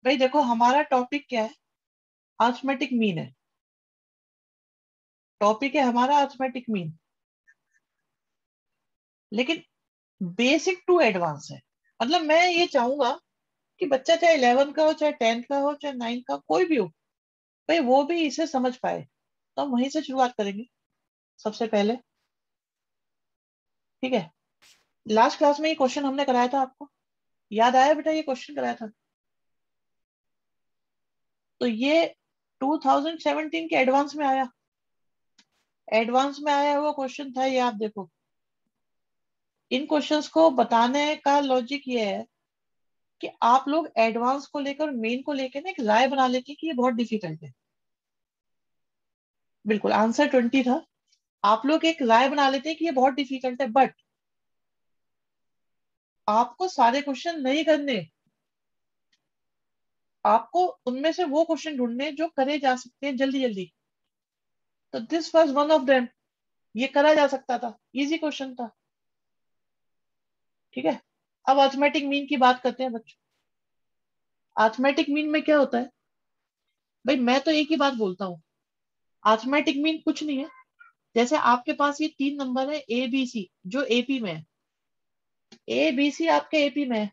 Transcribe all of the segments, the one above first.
भाई देखो हमारा टॉपिक क्या है, अर्थमेटिक मीन है। टॉपिक है हमारा अर्थमेटिक मीन, लेकिन बेसिक टू एडवांस है। मतलब मैं ये चाहूंगा कि बच्चा चाहे 11 का हो, चाहे 10th का हो, चाहे 9th का, कोई भी हो, भाई वो भी इसे समझ पाए। तो हम वहीं से शुरुआत करेंगे सबसे पहले। ठीक है। लास्ट क्लास में ये क्वेश्चन हमने कराया था, आपको याद आया बेटा? ये क्वेश्चन कराया था। तो ये 2017 के एडवांस में आया, एडवांस में आया हुआ क्वेश्चन था ये। आप देखो, इन क्वेश्चंस को बताने का लॉजिक ये है कि आप लोग एडवांस को लेकर, मेन को लेकर ना एक राय बना लेते हैं कि ये बहुत डिफिकल्ट है। बिल्कुल आंसर 20 था। आप लोग एक राय बना लेते हैं कि ये बहुत डिफिकल्ट है, बट आपको सारे क्वेश्चन नहीं करने। आपको उनमें से वो क्वेश्चन ढूंढने जो करे जा सकते हैं जल्दी जल्दी। तो this was one of them. ये करा जा सकता था, इजी क्वेश्चन था। ठीक है। अब अर्थमेटिक मीन की बात करते हैं बच्चों। अर्थमेटिक मीन में क्या होता है? भाई मैं तो एक ही बात बोलता हूँ, अर्थमेटिक मीन कुछ नहीं है। जैसे आपके पास ये 3 नंबर है ए बी सी, जो एपी में है। ए बी सी आपके एपी में है।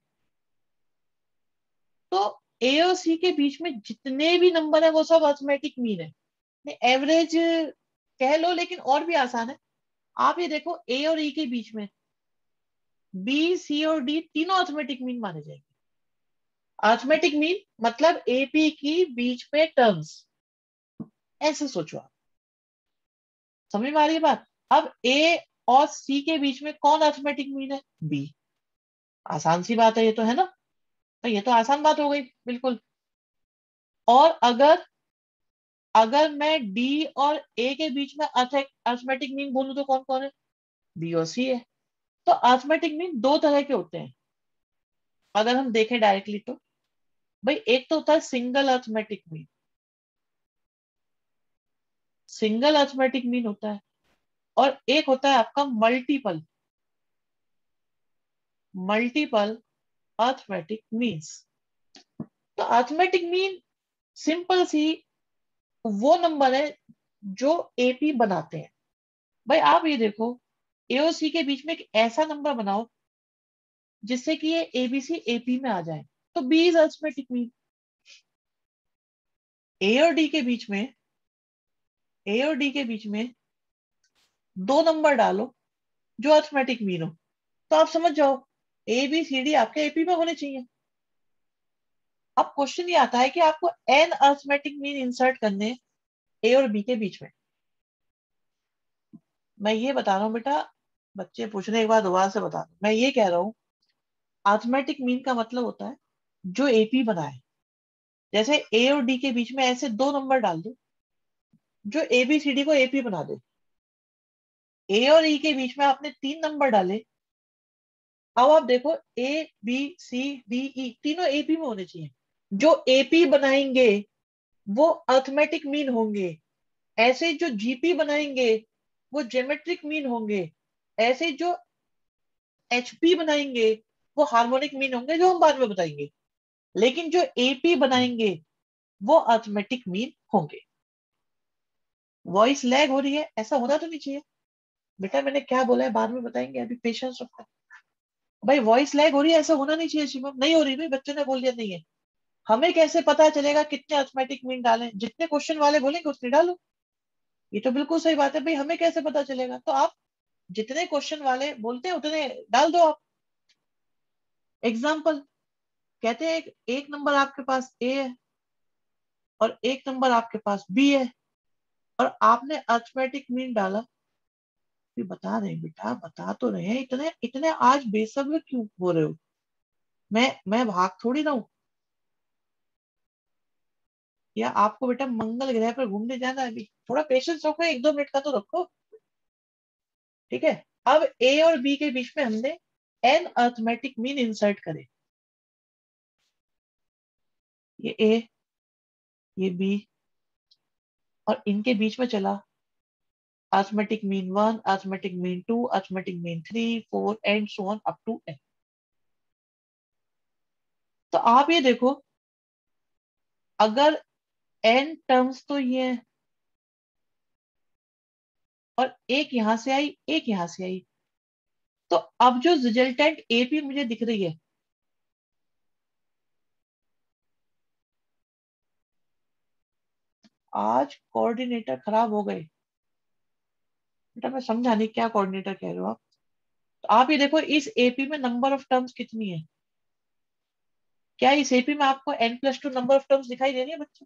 तो ए और सी के बीच में जितने भी नंबर है वो सब अर्थमेटिक मीन है। एवरेज कह लो, लेकिन और भी आसान है। आप ये देखो, ए और ई के बीच में बी सी और डी तीनों अर्थमेटिक मीन माने जाएंगे। अर्थमेटिक मीन मतलब एपी की बीच में टर्म्स, ऐसे सोचो आप। समझ में आ रही है बात? अब ए और सी के बीच में कौन अर्थमेटिक मीन है? बी। आसान सी बात है ये तो, है ना? तो ये तो आसान बात हो गई बिल्कुल। और अगर अगर मैं डी और ए के बीच में अर्थमेटिक मीन बोलूं तो कौन कौन है? बी और सी है। तो अर्थमेटिक मीन दो तरह के होते हैं, अगर हम देखें डायरेक्टली तो। भाई एक तो होता है single arithmetic mean, single arithmetic mean होता है। और एक होता है आपका मल्टीपल, मल्टीपल अर्थमेटिक मीन्स। तो अर्थमेटिक मीन सिंपल सी वो नंबर है जो एपी बनाते हैं। भाई आप ये देखो, ए और सी के बीच में एक ऐसा नंबर बनाओ जिससे कि ये एबीसी एपी में आ जाए, तो B is arithmetic mean. A और डी के बीच में, ए और डी के बीच में दो नंबर डालो जो अर्थमेटिक मीन हो, तो आप समझ जाओ ए बी सी डी आपके एपी में होने चाहिए। अब क्वेश्चन ये आता है कि आपको एन अर्थमेटिक मीन इंसर्ट करने ए और बी के बीच में। मैं ये बता रहा हूँ बेटा, बच्चे पूछने के बाद दोबारा से बता दो, मैं ये कह रहा हूँ अर्थमेटिक मीन का मतलब होता है जो एपी बनाए। जैसे ए और डी के बीच में ऐसे दो नंबर डाल दो जो ए बी सी डी को एपी बना दे। ए और ई के बीच में आपने 3 नंबर डाले। अब आप देखो, ए बी सी डी ई तीनों एपी में होने चाहिए। जो एपी बनाएंगे वो अर्थमेटिक मीन होंगे। ऐसे जो जीपी बनाएंगे वो ज्योमेट्रिक मीन होंगे। ऐसे जो एचपी बनाएंगे वो हार्मोनिक मीन होंगे, जो हम बाद में बताएंगे। लेकिन जो एपी बनाएंगे वो अर्थमेटिक मीन होंगे। वॉइस लैग हो रही है, ऐसा होना तो नहीं चाहिए बेटा। मैंने क्या बोला है बाद में बताएंगे, अभी पेशेंस रखो। भाई वॉइस लैग हो रही है, ऐसा होना नहीं चाहिए शिवम। नहीं हो रही भाई, बच्चों ने बोल दिया नहीं है। हमें कैसे पता चलेगा कितने अर्थमेटिक मीन डालें? जितने क्वेश्चन वाले बोलेंगे उतने डालो। ये तो बिल्कुल सही बात है भाई, हमें कैसे पता चलेगा? तो आप जितने क्वेश्चन वाले बोलते हैं उतने डाल दो आप। एग्जाम्पल कहते हैं, एक नंबर आपके पास ए है और एक नंबर आपके पास बी है, और आपने अर्थमेटिक मीन डाला। भी बता रहे हैं बेटा, बता तो रहे हैं। इतने इतने आज बेसब्र क्यों हो रहे हो? मैं भाग थोड़ी ना हूं। या आपको बेटा मंगल ग्रह पर घूमने जाना है? अभी थोड़ा पेशेंस रखो, 1-2 मिनट का तो रखो। ठीक है। अब ए और बी के बीच में हमने एन अर्थमेटिक मीन इंसर्ट करे। ये ए, ये बी, और इनके बीच में चला arithmetic mean 1, arithmetic mean 2, arithmetic mean 3, 4 and so on up to N. तो आप ये देखो, अगर n टर्म्स तो ये है और एक यहां से आई एक यहां से आई, तो अब जो रिजल्टेंट एपी मुझे दिख रही है, आज कोऑर्डिनेटर खराब हो गए। बेटा मैं समझा नहीं क्या कोऑर्डिनेटर कह रहे हो आप। तो आप ये देखो इस एपी में नंबर ऑफ टर्म्स कितनी है। क्या इस एपी में आपको n+2 नंबर ऑफ टर्म्स दिखाई दे रही है बच्चों?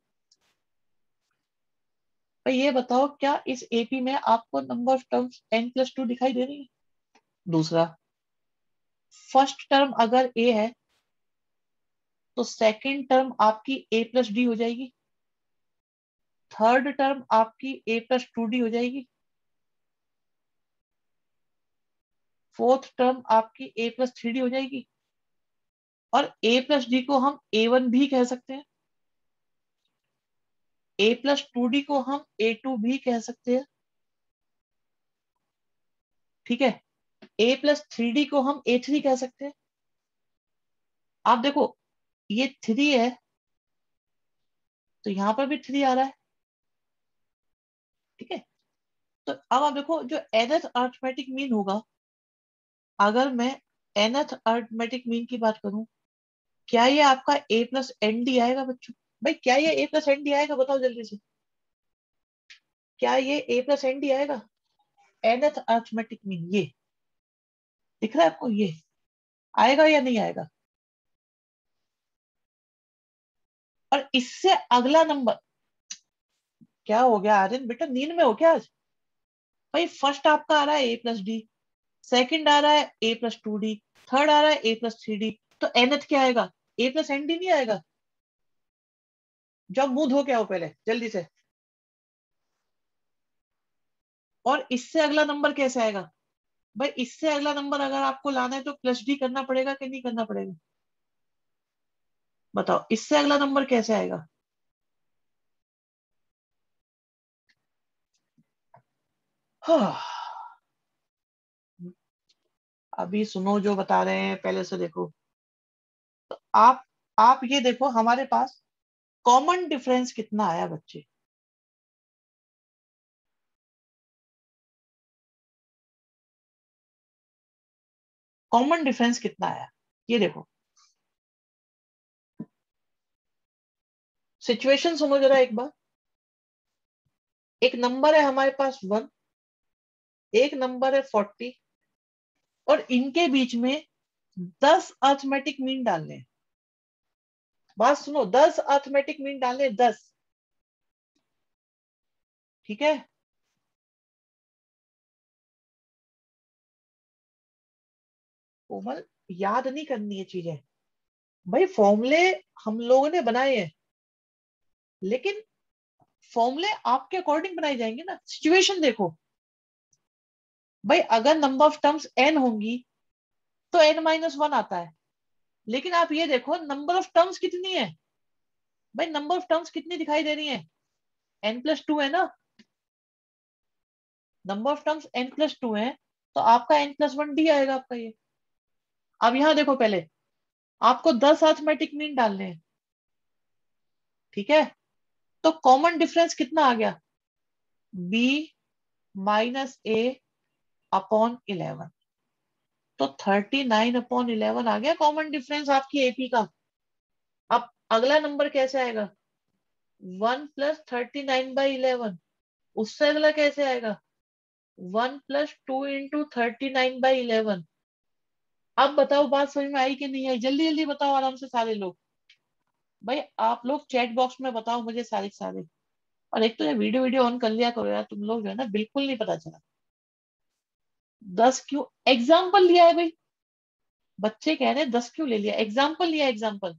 भाई ये बताओ क्या इस एपी में आपको नंबर ऑफ टर्म्स n+2 दिखाई दे रही है? दूसरा, फर्स्ट टर्म अगर a है तो सेकंड टर्म आपकी a+d हो जाएगी, थर्ड टर्म आपकी a+2d हो जाएगी, फोर्थ टर्म आपकी a+3d हो जाएगी, और a+d को हम a1 भी कह सकते हैं, a+2d को हम a2 भी कह सकते हैं। ठीक है, a+3d को हम a3 कह सकते हैं। आप देखो ये 3 है तो यहां पर भी 3 आ रहा है। ठीक है, तो अब आप देखो जो nth अरिथमेटिक मीन होगा, अगर मैं nth अरिथमेटिक मीन की बात करूं, क्या ये आपका a+nd आएगा बच्चों? भाई क्या ये a+nd आएगा, बताओ जल्दी से। क्या ये a+nd आएगा? nth अरिथमेटिक मीन ये दिख रहा है आपको, ये आएगा या नहीं आएगा? और इससे अगला नंबर, क्या हो गया आर्यन बेटा, नींद में हो क्या आज? भाई फर्स्ट आपका आ रहा है a+d, सेकंड आ रहा है a+2d, थर्ड आ रहा है a+3d, तो nth क्या आएगा? a+nd नहीं आएगा? जब मुंह धो के आओ पहले जल्दी से। और इससे अगला नंबर कैसे आएगा? भाई इससे अगला नंबर अगर आपको लाना है तो +d करना पड़ेगा कि नहीं करना पड़ेगा? बताओ इससे अगला नंबर कैसे आएगा? हाँ, अभी सुनो जो बता रहे हैं पहले से देखो। आप आप ये देखो हमारे पास कॉमन डिफरेंस कितना आया बच्चे। कॉमन डिफरेंस कितना आया ये देखो। सिचुएशन सुनो जरा एक बार। एक नंबर है हमारे पास 1, एक नंबर है 40, और इनके बीच में 10 अर्थमेटिक मीन डालने हैं। बात सुनो, 10 अर्थमेटिक मीन डालने हैं, 10। ठीक है, कोमल याद नहीं करनी है चीजें। भाई फॉर्मूले हम लोगों ने बनाए हैं, लेकिन फॉर्मूले आपके अकॉर्डिंग बनाए जाएंगे ना। सिचुएशन देखो भाई, अगर नंबर ऑफ टर्म्स n होंगी तो n-1 आता है, लेकिन आप ये देखो नंबर ऑफ टर्म्स कितनी है। भाई नंबर ऑफ टर्म्स कितनी दिखाई दे रही है? n+2 है ना। नंबर ऑफ टर्म्स n+2 है, तो आपका n+1d आएगा आपका ये। अब यहां देखो पहले, आपको 10 अरिथमेटिक मीन डालने हैं। ठीक है, तो कॉमन डिफरेंस कितना आ गया? b-a/11, तो 39/11 आ गया कॉमन डिफरेंस आपकी एपी का। अब अगला नंबर कैसे आएगा? 1+39/11। उससे अगला कैसे आएगा? 1+2 × 39/11। अब बताओ बात समझ में आई कि नहीं आई? जल्दी जल्दी बताओ आराम से सारे लोग। भाई आप लोग चैट बॉक्स में बताओ मुझे सारे सारे। और एक तो ये वीडियो वीडियो ऑन कर लिया करो यार, तुम लोग जो है ना बिल्कुल नहीं पता चला। 10 क्यों एग्जाम्पल लिया है भाई? बच्चे कह रहे हैं 10 क्यों ले लिया, एग्जाम्पल लिया एग्जाम्पल।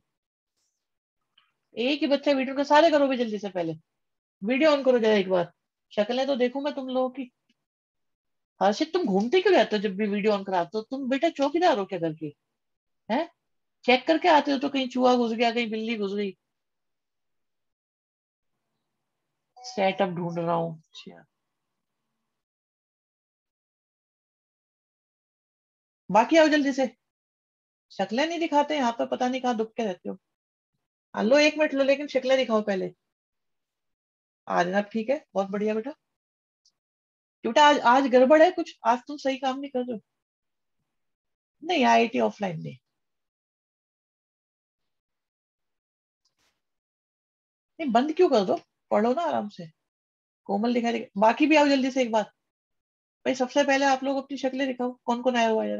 एक ही बच्चा वीडियो का सारे करो भी जल्दी से पहले। वीडियो ऑन करो जरा एक बार, शक्लें तो देखूं मैं तुम लोगों की। हर्षित तुम घूमते क्यों रहते हो जब भी वीडियो ऑन कराते हो? तुम बेटा चौकीदार हो क्या करके? हैं, चेक करके आते हो तो कहीं चूहा घुस गया कहीं बिल्ली घुस गई। सेटअप ढूंढ रहा हूँ, अच्छा। बाकी आओ जल्दी से, शक्लें नहीं दिखाते यहाँ पे, पता नहीं कहाँ दुब के रहते हो। हाँ, लो 1 मिनट लो, लेकिन शक्लें दिखाओ पहले। आज ना ठीक है, बहुत बढ़िया बेटा। बेटा आज आज गड़बड़ है कुछ, आज तुम सही काम नहीं कर रहे हो। नहीं, आईआईटी ऑफलाइन नहीं। नहीं, बंद क्यों कर दो, पढ़ो ना आराम से। कोमल दिखाई दे, बाकी भी आओ जल्दी से एक बार। भाई सबसे पहले आप लोग अपनी शक्लें दिखाओ, कौन कौन आया हुआ है जरा।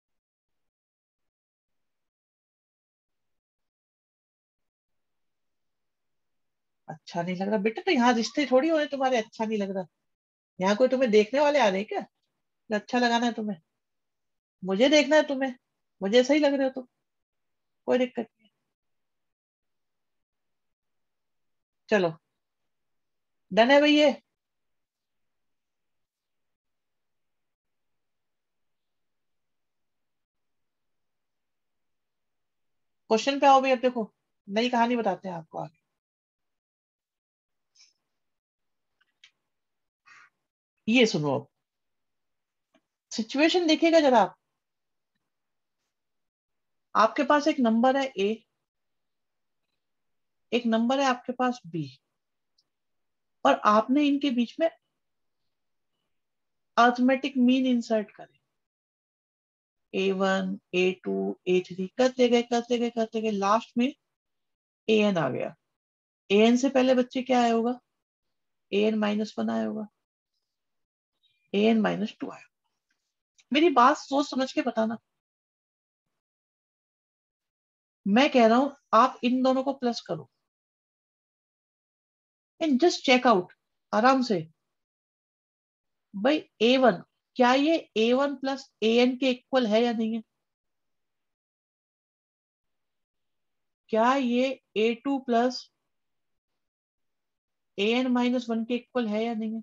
अच्छा नहीं लग रहा बेटा, तो यहाँ रिश्ते थोड़ी हो रहे तुम्हारे, अच्छा नहीं लग रहा। यहाँ कोई तुम्हें देखने वाले आ रहे हैं क्या, कि अच्छा लगाना है तुम्हें? मुझे देखना है तुम्हें, मुझे सही लग रहे हो तो कोई दिक्कत नहीं है। चलो, डन है भैया। क्वेश्चन पे आओ भाई, अब देखो नई कहानी बताते हैं आपको आगे। ये सुनो अब, सिचुएशन देखिएगा जरा आप। आपके पास एक नंबर है ए, एक नंबर है आपके पास बी, और आपने इनके बीच में अर्थमेटिक मीन इंसर्ट करे। A1, A2, A3 करते गए लास्ट में AN आ गया। AN से पहले बच्चे क्या आया होगा? AN-1 आया होगा, AN-2 आया। मेरी बात सोच समझ के बताना। मैं कह रहा हूं आप इन दोनों को प्लस करो एंड जस्ट चेक आउट आराम से। भाई A1, क्या ये A1 प्लस AN के इक्वल है या नहीं है? क्या ये A2 प्लस AN-1 के इक्वल है या नहीं है?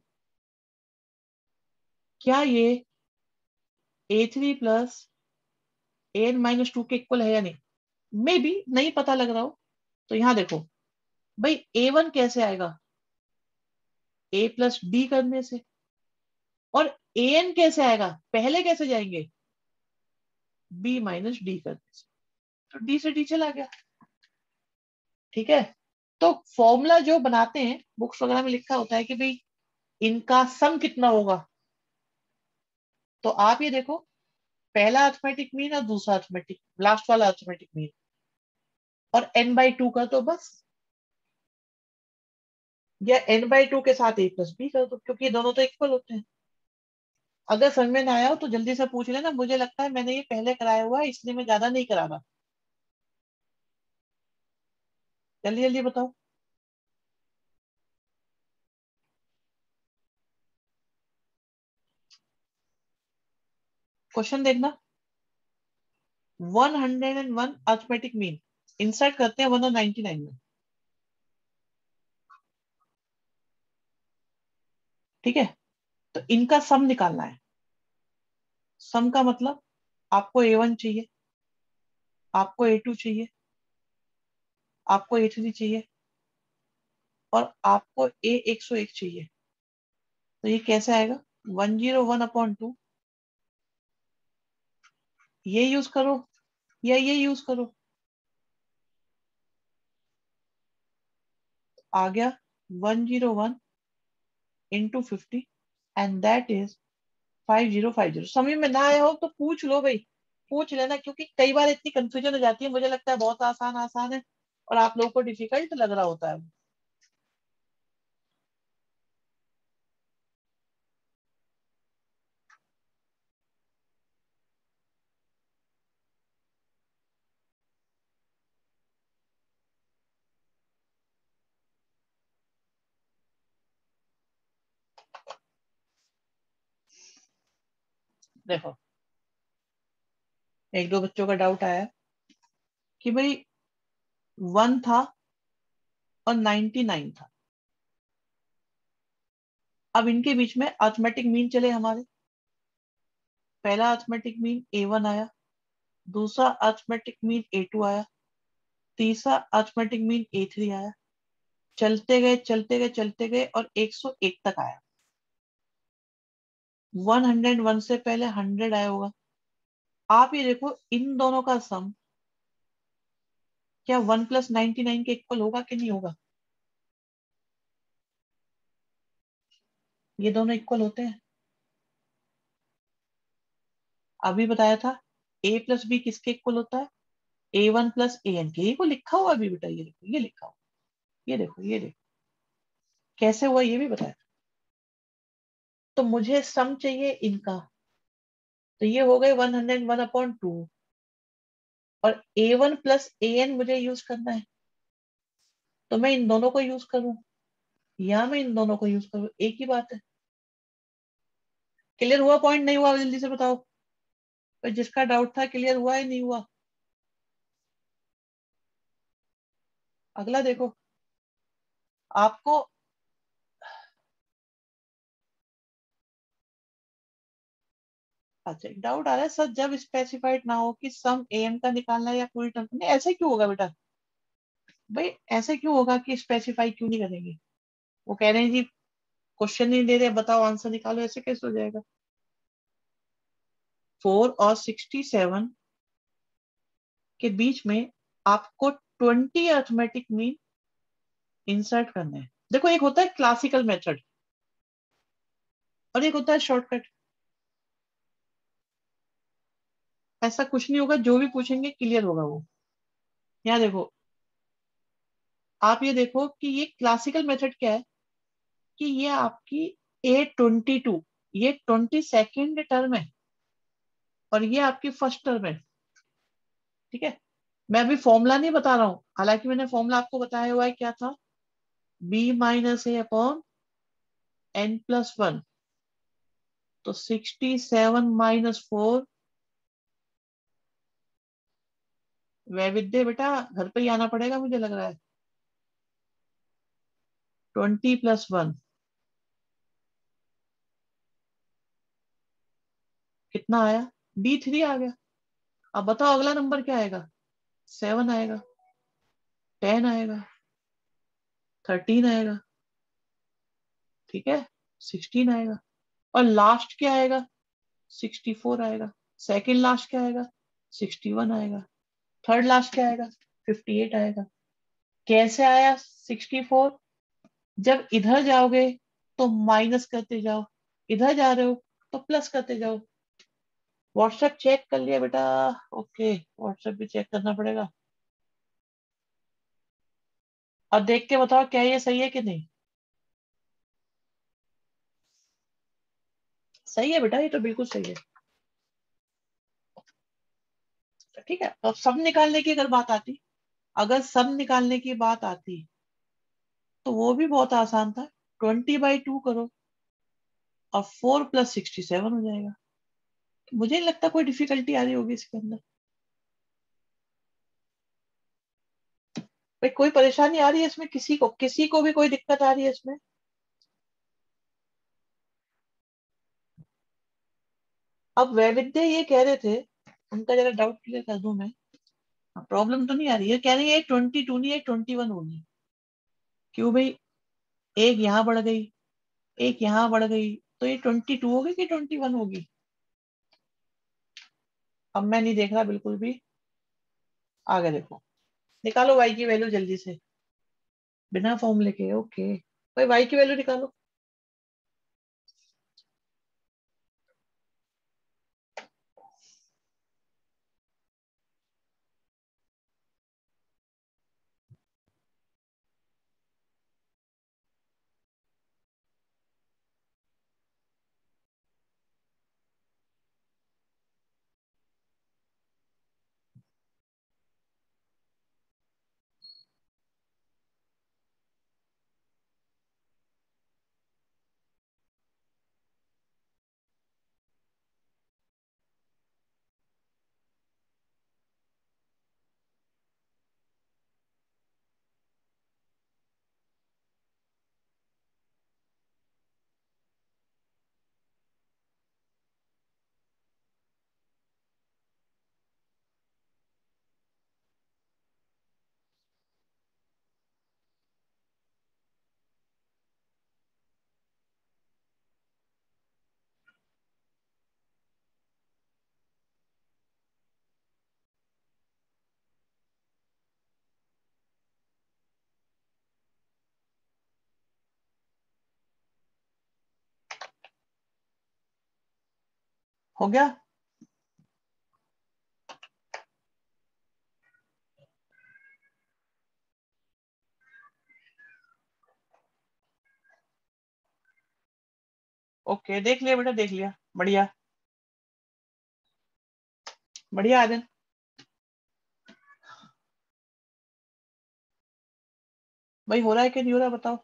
क्या ये A3 प्लस AN-2 के इक्वल है या नहीं? मे बी नहीं पता लग रहा हो तो यहां देखो। भाई A1 कैसे आएगा? A प्लस डी करने से। और AN कैसे आएगा, पहले कैसे जाएंगे? B-D करने से। तो डी से डी चला गया। ठीक है, तो फॉर्मूला जो बनाते हैं बुक्स वगैरह में लिखा होता है कि भाई इनका सम कितना होगा। तो आप ये देखो, पहला अर्थमेटिक मीन और दूसरा अर्थमेटिक, लास्ट वाला अर्थमेटिक मीन, और n/2 कर दो बस। या n/2 के साथ a प्लस बी कर दो, क्योंकि ये दोनों तो इक्वल होते हैं। अगर समझ में ना आया हो तो जल्दी से पूछ लेना, मुझे लगता है मैंने ये पहले कराया हुआ है इसलिए मैं ज्यादा नहीं करा रहा। जल्दी जल्दी बताओ। क्वेश्चन देखना। 101 अर्थमेटिक मीन इंसर्ट करते हैं 199 में। ठीक है, तो इनका सम निकालना है। सम का मतलब आपको A1 चाहिए, आपको A2 चाहिए, आपको A3 चाहिए, और आपको A101 चाहिए। तो ये कैसे आएगा? 101/2, ये यूज करो या ये यूज करो। आ गया 101 × 50 एंड दैट इज 5050। समझ में ना आया हो तो पूछ लो भाई, पूछ लेना, क्योंकि कई बार इतनी कंफ्यूजन हो जाती है, मुझे लगता है बहुत आसान आसान है और आप लोगों को डिफिकल्ट लग रहा होता है। देखो, एक दो बच्चों का डाउट आया कि भाई 1 था और 99 था। अब इनके बीच में अर्थमेटिक मीन चले हमारे। पहला अर्थमेटिक मीन A1 आया, दूसरा अर्थमेटिक मीन A2 आया, तीसरा अर्थमेटिक मीन A3 आया। चलते गए चलते गए चलते गए और 101 तक आया। 101 से पहले 100 आया होगा। आप ये देखो इन दोनों का सम क्या 1 + 99 के इक्वल होगा कि नहीं होगा? ये दोनों इक्वल होते हैं। अभी बताया था A+B किसके इक्वल होता है? A1 + AN के। ये को लिखा हुआ अभी बेटा, ये देखो ये लिखा हुआ, ये देखो ये देखो कैसे हुआ ये भी बताया। तो मुझे सम चाहिए इनका, तो ये हो गए 101/2, और A1 + AN मुझे यूज करना है, तो मैं इन दोनों को यूज करूं या मैं इन दोनों को यूज करूं, एक ही बात है। क्लियर हुआ पॉइंट, नहीं हुआ जल्दी से बताओ। तो जिसका डाउट था क्लियर हुआ या नहीं हुआ? अगला देखो आपको। अच्छा, डाउट आ रहा है सर, जब स्पेसिफाइड ना हो कि सम एम का निकालना है या पूरी टर्म, नहीं ऐसे क्यों होगा बेटा? भाई ऐसे क्यों होगा कि स्पेसिफाई क्यों नहीं करेंगे? वो कह रहे हैं जी क्वेश्चन नहीं दे रहे, बताओ आंसर निकालो, ऐसे कैसे हो जाएगा? 4 और 67 के बीच में आपको 20 अर्थमेटिक मीन इंसर्ट करना है। देखो एक होता है क्लासिकल मेथड और एक होता है शॉर्टकट। ऐसा कुछ नहीं होगा, जो भी पूछेंगे क्लियर होगा वो। यहाँ देखो, आप ये देखो कि ये क्लासिकल मेथड क्या है, कि ये आपकी A22, ये 22nd टर्म है और ये आपकी फर्स्ट टर्म है। ठीक है, मैं अभी फॉर्मूला नहीं बता रहा हूं, हालांकि मैंने फॉर्मूला आपको बताया हुआ है, क्या था? B-A/N+1। तो 67 - 4, वैविध्य बेटा घर पे ही आना पड़ेगा मुझे लग रहा है। 20 + 1 कितना आया? D3 आ गया। अब बताओ अगला नंबर क्या आएगा? 7 आएगा, 10 आएगा, 13 आएगा, ठीक है, 16 आएगा, और लास्ट क्या आएगा? 64 आएगा। सेकंड लास्ट क्या आएगा? 61 आएगा। थर्ड लास्ट क्या आएगा? 58 आएगा। कैसे आया 64? जब इधर जाओगे तो माइनस करते जाओ, इधर जा रहे हो तो प्लस करते जाओ। व्हाट्सएप चेक कर लिया बेटा? ओके, व्हाट्सएप भी चेक करना पड़ेगा। अब देख के बताओ क्या ये सही है कि नहीं? सही है बेटा, ये तो बिल्कुल सही है। ठीक है, तो सब निकालने की अगर बात आती, अगर सब निकालने की बात आती तो वो भी बहुत आसान था। 20/2 करो और 4 + 67 हो जाएगा। मुझे नहीं लगता कोई डिफिकल्टी आ रही होगी इसके अंदर। भाई कोई परेशानी आ रही है इसमें? किसी को भी कोई दिक्कत आ रही है इसमें? अब वैविध्य ये कह रहे थे, उनका जरा डाउट क्लियर कर दूं मैं। प्रॉब्लम तो नहीं आ रही है, कह रही है 22 नहीं, 21 होगी। क्यों भाई? एक यहाँ बढ़ गई, एक यहाँ बढ़ गई, तो ये 22 होगी कि 21 होगी? अब मैं नहीं देख रहा बिल्कुल भी, आगे देखो। निकालो y की वैल्यू जल्दी से, बिना फॉर्मूले के। ओके भाई, y की वैल्यू निकालो। हो गया। ओके, देख लिया बेटा, देख लिया। बढ़िया, बढ़िया आर्यन। भाई हो रहा है कि नहीं हो रहा बताओ।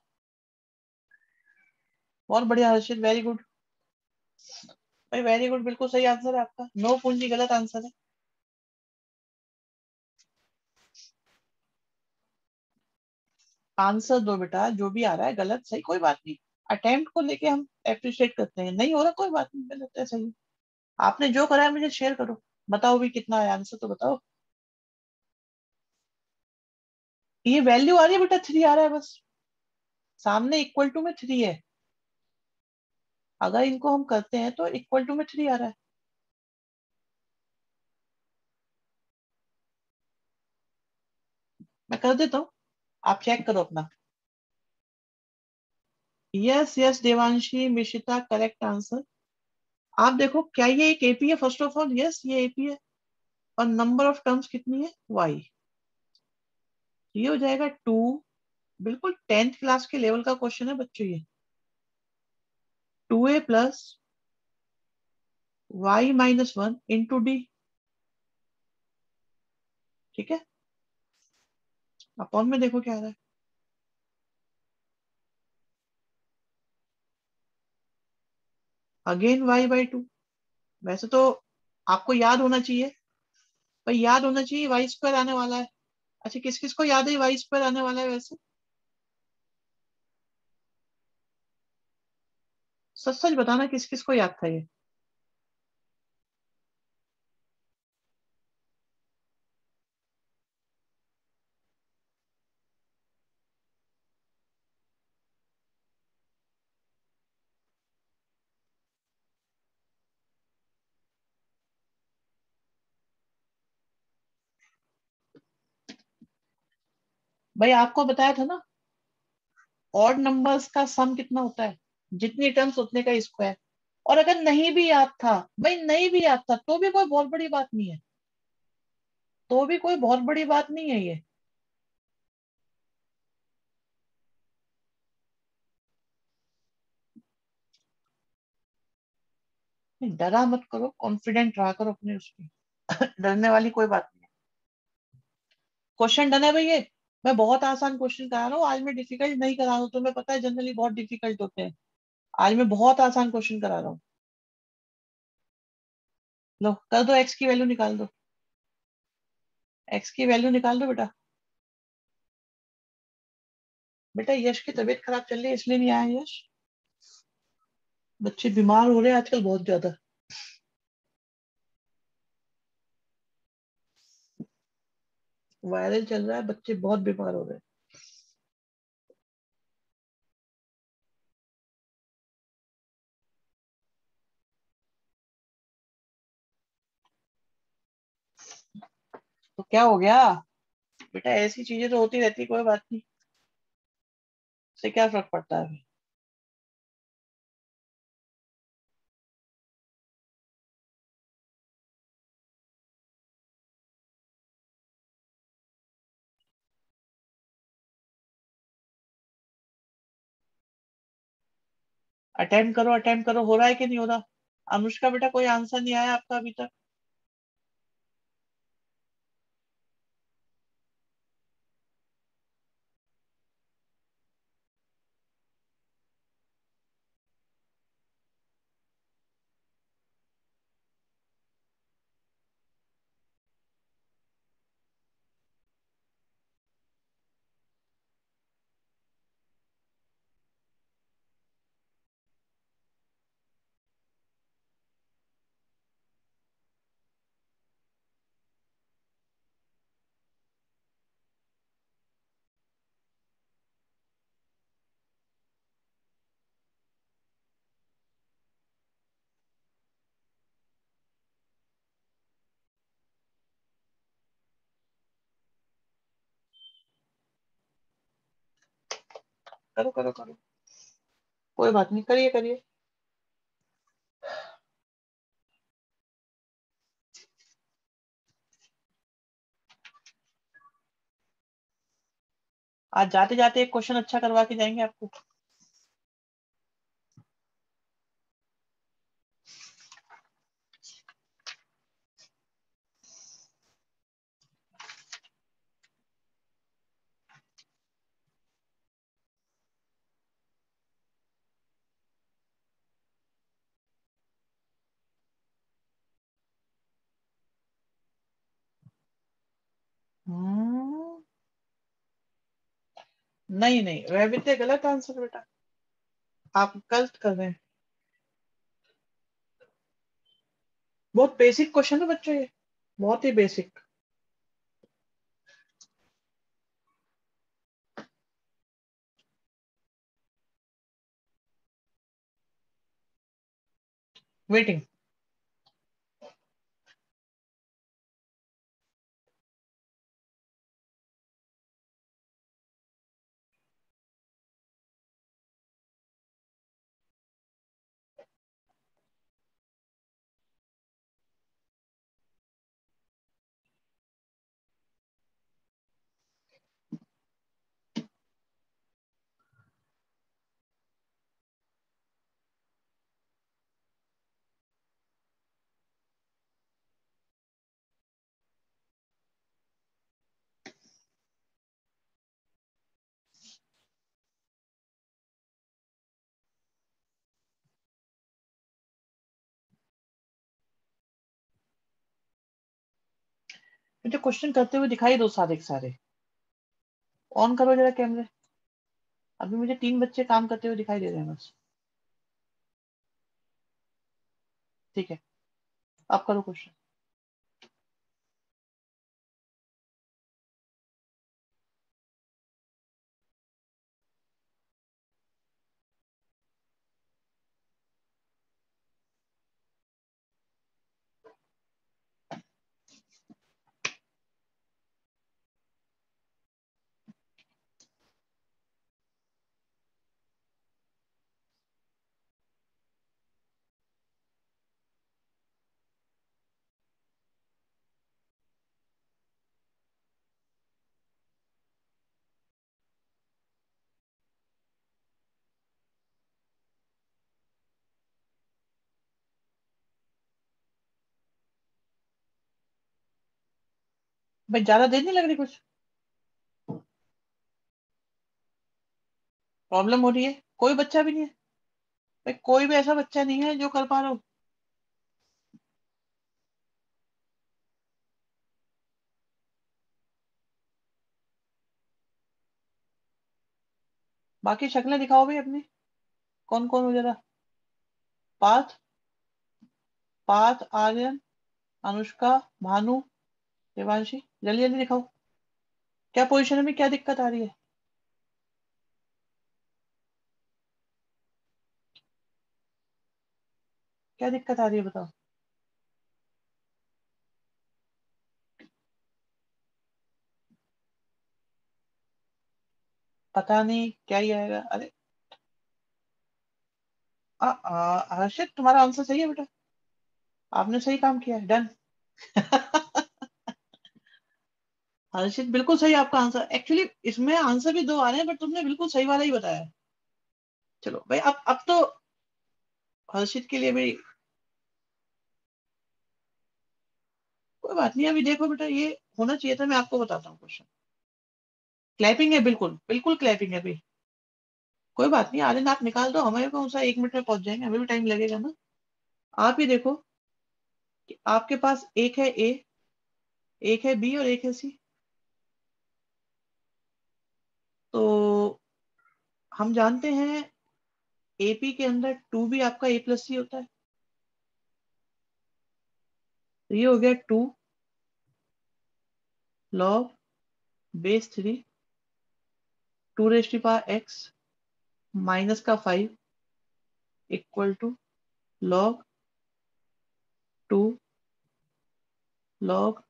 बहुत बढ़िया हर्षित, वेरी गुड। भाई वेरी गुड, बिल्कुल सही आंसर है आपका। नो पूंजी गलत आंसर है। आंसर दो बेटा, जो भी आ रहा है गलत सही कोई बात नहीं। अटेम्प्ट को लेके हम अप्रिशिएट करते हैं, नहीं हो रहा कोई बात नहीं, गलत है सही। आपने जो करा है मुझे शेयर करो। बताओ भी कितना है आंसर तो बताओ। ये वैल्यू आ रही है बेटा, 3 आ रहा है बस। सामने इक्वल टू में 3 है। अगर इनको हम करते हैं तो इक्वल टू में 3 आ रहा है। मैं कर देता हूँ, आप चेक करो अपना। Yes yes Devanshi Mishita, correct answer. आप देखो क्या ये एक एपी है, फर्स्ट ऑफ ऑल यस ये एपी है। और नंबर ऑफ टर्म्स कितनी है, वाई। ये हो जाएगा 2। बिल्कुल 10th क्लास के लेवल का क्वेश्चन है बच्चों ये। 2a plus y-1 into D. ठीक है, अपॉन में देखो क्या आ रहा है। Again y/2। वैसे तो आपको याद होना चाहिए, भाई याद होना चाहिए वाई स्क्वायर आने वाला है। अच्छा, किस किस को याद है वाई स्क्वायर आने वाला है वैसे? सच सच बताना किस किस को याद था ये। भाई आपको बताया था ना, ऑड नंबर्स का सम कितना होता है, जितनी टर्म्स उतने का स्क्वायर। और अगर नहीं भी याद था, भाई नहीं भी याद था तो भी कोई बहुत बड़ी बात नहीं है। तो भी कोई बहुत बड़ी बात नहीं है ये। डरा मत करो, कॉन्फिडेंट रहा करो अपने उसमें। डरने वाली कोई बात नहीं है। क्वेश्चन डन है भाई ये। मैं बहुत आसान क्वेश्चन करा रहा हूँ आज, मैं डिफिकल्ट नहीं करा रहा हूँ, तुम्हें पता है जनरली बहुत डिफिकल्ट होते हैं। आज मैं बहुत आसान क्वेश्चन करा रहा हूँ। लो कर दो, एक्स की वैल्यू निकाल दो। एक्स की वैल्यू निकाल दो बेटा। बेटा यश की तबीयत खराब चल रही है इसलिए नहीं आया यश। बच्चे बीमार हो रहे हैं आजकल बहुत ज्यादा। वायरल चल रहा है, बच्चे बहुत बीमार हो रहे हैं। तो क्या हो गया बेटा, ऐसी चीजें तो होती रहती, कोई बात नहीं। इससे क्या फर्क पड़ता है। अटेम्प्ट करो, अटेम्प्ट करो, हो रहा है कि नहीं हो रहा। अनुष्का बेटा कोई आंसर नहीं आया आपका अभी तक। करो करो करो, कोई बात नहीं, करिए करिए। आज जाते जाते एक क्वेश्चन अच्छा करवा के जाएंगे आपको। हम्म, नहीं नहीं, वैविध्य गलत आंसर बेटा, आप गलत कर रहे हैं। बहुत बेसिक क्वेश्चन है बच्चों ये, बहुत ही बेसिक। वेटिंग। मुझे क्वेश्चन करते हुए दिखाई दो सारे के सारे। ऑन करो जरा कैमरे। अभी मुझे 3 बच्चे काम करते हुए दिखाई दे रहे हैं बस। ठीक है, आप करो क्वेश्चन। भाई ज्यादा देर नहीं लग रही कुछ? प्रॉब्लम हो रही है? कोई बच्चा भी नहीं है? भाई कोई भी ऐसा बच्चा नहीं है जो कर पा रहा हो? बाकी शक्लें दिखाओ भाई अपनी। कौन कौन हो जरा। पार्थ, पार्थ, आर्यन, अनुष्का, भानु, देवांशी, जल्दी जल्दी दिखाओ। क्या पोजीशन में क्या दिक्कत आ रही है? क्या दिक्कत आ रही है बताओ। पता नहीं क्या ही आएगा। अरे हर्षित, तुम्हारा आंसर सही है बेटा, आपने सही काम किया है, डन। हर्षित बिल्कुल सही आपका आंसर। एक्चुअली इसमें आंसर भी दो आ रहे हैं, बट तुमने बिल्कुल सही वाला ही बताया है। चलो भाई, अब तो हर्षित के लिए भी कोई बात नहीं। अभी देखो बेटा, ये होना चाहिए था, मैं आपको बताता हूँ क्वेश्चन। क्लैपिंग है, बिल्कुल बिल्कुल क्लैपिंग है भाई। कोई बात नहीं, आर्यन आप निकाल दो, हमें कौन सा 1 मिनट में पहुंच जाएंगे, हमें भी टाइम लगेगा ना। आप ही देखो कि आपके पास एक है ए, एक है बी और एक है सी। तो हम जानते हैं एपी के अंदर 2 भी आपका ए प्लस सी होता है। तो ये हो गया 2 log base 3 2 raised to the power x -5 = log 2 log।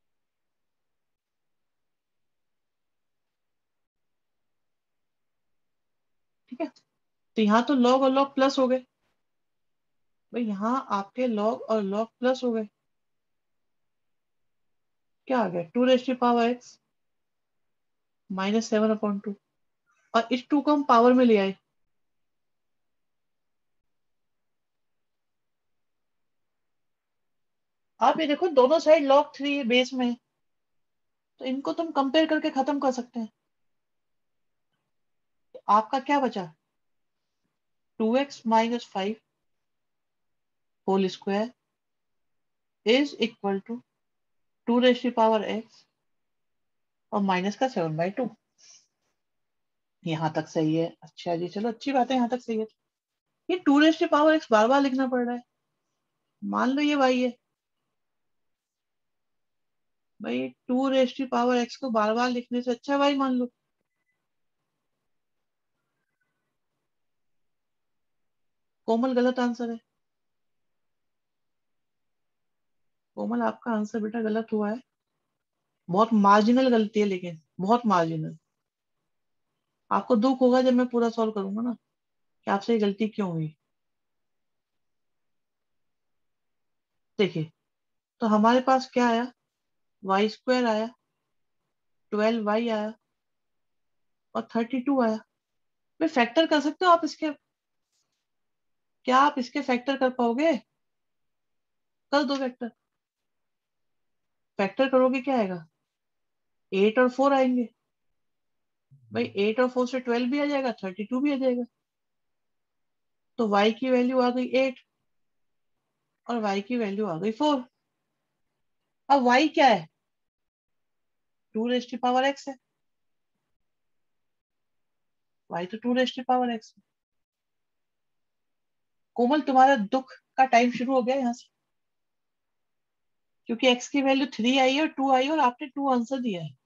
ठीक है, तो यहाँ तो log और log प्लस हो गए। भाई यहाँ आपके log और log प्लस हो गए। क्या आ गया? 2 raised to the power x। -7/2, और इस 2 को हम पावर में ले आए। आप ये देखो दोनों साइड log 3 है, बेस में है, तो इनको तुम कंपेयर करके खत्म कर सकते हैं। तो आपका क्या बचा? 2x - 5 whole square is equal to 2 raised to power x और माइनस का 7/2। यहाँ तक सही है। अच्छा जी, चलो अच्छी बात है, यहाँ तक सही है। ये 2 raised to power x बार बार लिखना पड़ रहा है। मान लो ये y है भाई, 2 raised to power x को बार बार लिखने से अच्छा y मान लो। कोमल गलत आंसर है। कोमल आपका आंसर बेटा गलत हुआ है। बहुत मार्जिनल गलती है, लेकिन बहुत मार्जिनल। आपको दुख होगा जब मैं पूरा सॉल्व करूंगा ना, कि आपसे ये गलती क्यों हुई। देखिए, तो हमारे पास क्या आया? y² आया, 12y आया और 32 आया। मैं फैक्टर कर सकते हो आप इसके? क्या आप इसके फैक्टर कर पाओगे? कर दो फैक्टर। फैक्टर करोगे क्या आएगा? 8 और 4 आएंगे भाई। 8 और 4 से 12 भी आ जाएगा, 32 भी आ जाएगा। तो y की वैल्यू आ गई 8 और y की वैल्यू आ गई 4। अब y क्या है? 2 raised to power x है। y तो 2 raised to power x है। कोमल, तुम्हारा दुख का टाइम शुरू हो गया यहाँ से, क्योंकि x की वैल्यू 3 आई और 2 आई और आपने 2 आंसर दिया है।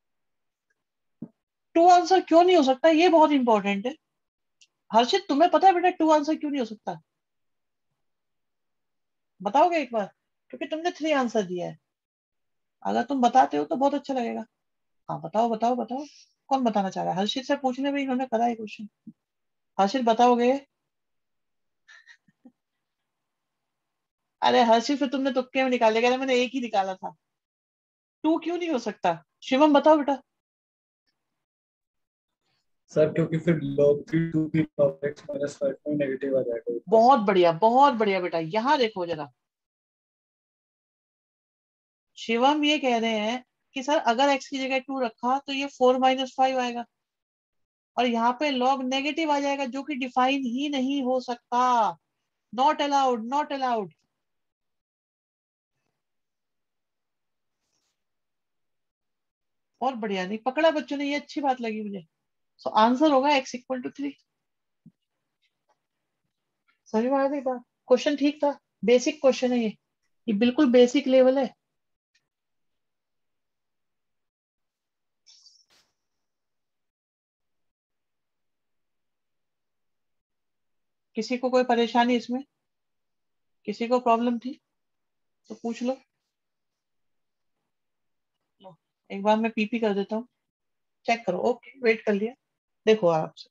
2 आंसर क्यों नहीं हो सकता, ये बहुत इंपॉर्टेंट है। हर्षित, तुम्हें पता है बेटा 2 आंसर क्यों नहीं हो सकता? बताओगे एक बार? क्योंकि तुमने 3 आंसर दिया है। अगर तुम बताते हो तो बहुत अच्छा लगेगा। हाँ बताओ बताओ बताओ। कौन बताना चाह रहा है? हर्षित से पूछने में इन्होंने करा है क्वेश्चन। हर्षित बताओगे? अरे हर्षित, फिर तुमने तुक्के में निकालेगा ना, मैंने एक ही निकाला था। 2 क्यों नहीं हो सकता? शिवम बताओ बेटा। सर क्योंकि फिर log 3 2 की पावर x - 5 में नेगेटिव आ जाएगा ऊपर। बहुत बढ़िया बेटा, यहाँ देखो जरा। शिवम ये कह रहे हैं कि सर अगर x की जगह 2 रखा तो ये 4 - 5 आएगा, और यहाँ पे log नेगेटिव आ जाएगा, जो कि डिफाइन ही नहीं हो सकता। Not allowed, not allowed. और बढ़िया, नहीं पकड़ा बच्चों ने, ये अच्छी बात लगी मुझे। सो आंसर होगा x = 3। सही बात है बात। क्वेश्चन ठीक था। बेसिक क्वेश्चन है ये बिल्कुल बेसिक लेवल है। किसी को कोई परेशानी इसमें? किसी को प्रॉब्लम थी तो पूछ लो। लो, एक बार मैं पीपी कर देता हूँ। चेक करो। ओके, वेट कर लिया। देखो आराम से।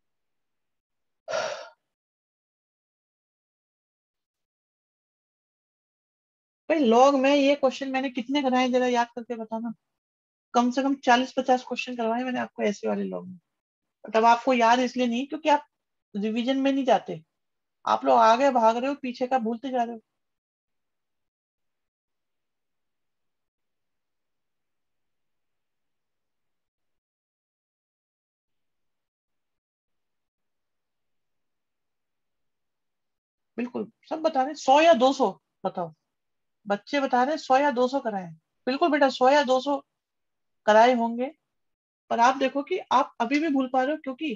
भाई लॉग में ये क्वेश्चन मैंने कितने कराए जरा याद करके बताना। कम से कम 40-50 क्वेश्चन करवाए मैंने आपको ऐसे वाले लॉग में। बट अब आपको याद इसलिए नहीं क्योंकि आप रिवीजन में नहीं जाते। आप लोग आगे भाग रहे हो, पीछे का भूलते जा रहे हो। बिल्कुल सब बता रहे हैं 100 या 200। बताओ। बच्चे बता रहे हैं 100 या 200 कराए हैं। बिल्कुल बेटा 100 या 200 कराए होंगे। पर आप देखो कि आप अभी भी भूल पा रहे हो, क्योंकि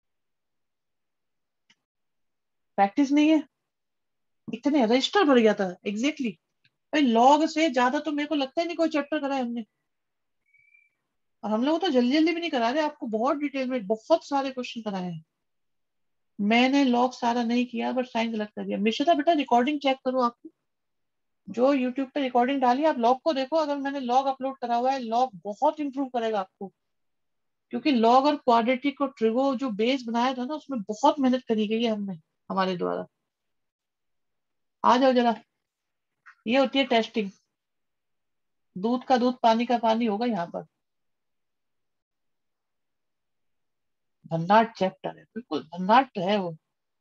प्रैक्टिस नहीं है। इतने रजिस्टर भर गया था एग्जैक्टली। भाई लॉग से ज्यादा तो मेरे को लगता ही नहीं कोई चैप्टर कराया हमने। और हम लोग तो जल्दी जल्दी भी नहीं करा रहे, आपको बहुत डिटेल में बहुत सारे क्वेश्चन कराए हैं। मैंने लॉग सारा नहीं किया, बट साइंस अलग कर दिया। मिश्रा बेटा रिकॉर्डिंग चेक करो। आपको जो यूट्यूब पे रिकॉर्डिंग डाली, आप लॉग को देखो। अगर मैंने लॉग अपलोड करा हुआ है, लॉग बहुत इंप्रूव करेगा आपको। क्योंकि लॉग और क्वाड्रेटिक और ट्रिगो जो बेस बनाया था ना, उसमें बहुत मेहनत करी गई है हमने, हमारे द्वारा। आ जाओ जरा। ये होती है टेस्टिंग। दूध का दूध पानी का पानी होगा यहाँ पर। भन्नाट चैप्टर है, बिल्कुल भन्नाट है वो।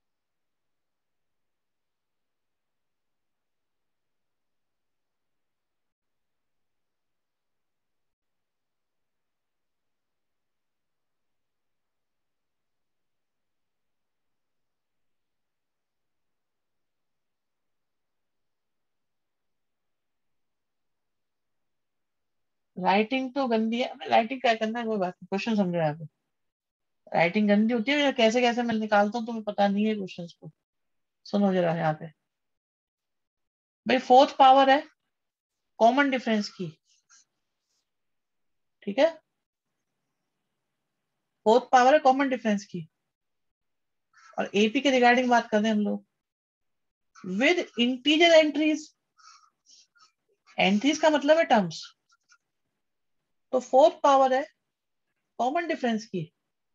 राइटिंग तो गंदी है, राइटिंग क्या करना है कोई बात नहीं, क्वेश्चन समझ रहे हैं आप। राइटिंग गंदी होती है या कैसे कैसे मैं निकालता हूँ तुम्हें पता नहीं है क्वेश्चंस को। सुनो जरा यहाँ पे, भाई फोर्थ पावर है कॉमन डिफरेंस की, ठीक है, फोर्थ पावर है कॉमन डिफरेंस की, और एपी के रिगार्डिंग बात कर रहे हैं हम लोग, विद इंटीजर एंट्रीज। एंट्रीज का मतलब है टर्म्स, तो फोर्थ पावर है कॉमन डिफरेंस की,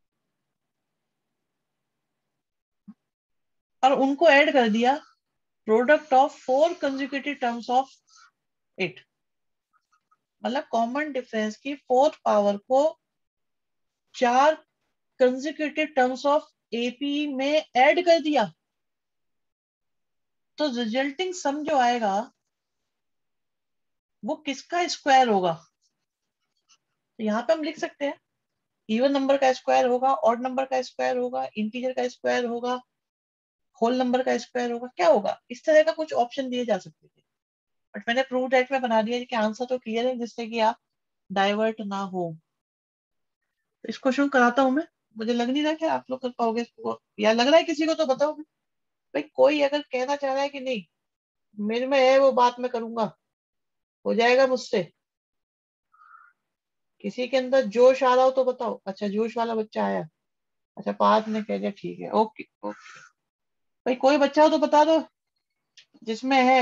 और उनको ऐड कर दिया product of 4 consecutive terms of it. मतलब कॉमन डिफरेंस की फोर्थ पावर को 4 कंसेक्यूटिव टर्म्स ऑफ एपी में ऐड कर दिया, तो रिजल्टिंग सम जो आएगा वो किसका स्क्वायर होगा। तो यहाँ पे हम लिख सकते हैं इवन नंबर का स्क्वायर होगा, ऑड नंबर का स्क्वायर होगा, इंटीजर का स्क्वायर होगा, होल नंबर का स्क्वायर होगा, क्या होगा, इस तरह का कुछ ऑप्शन दिए जा सकते थे। बट मैंने प्रूव दैट में बना दिया कि आंसर तो क्लियर है, जिससे कि आप डाइवर्ट ना हो। तो इस क्वेश्चन कराता हूं मैं, मुझे लग नहीं रहा कि आप लोग कर पाओगे इसको, या लग रहा है किसी को तो बताओ। भाई कोई अगर कहना चाह रहा है कि नहीं मेरे में है वो बात मैं करूंगा, हो जाएगा मुझसे, किसी के अंदर जोश आ रहा हो तो बताओ। अच्छा जोश वाला बच्चा आया, अच्छा पार्थ ने कह दिया ठीक है, ओके ओके। भाई कोई बच्चा हो तो बता दो जिसमें है,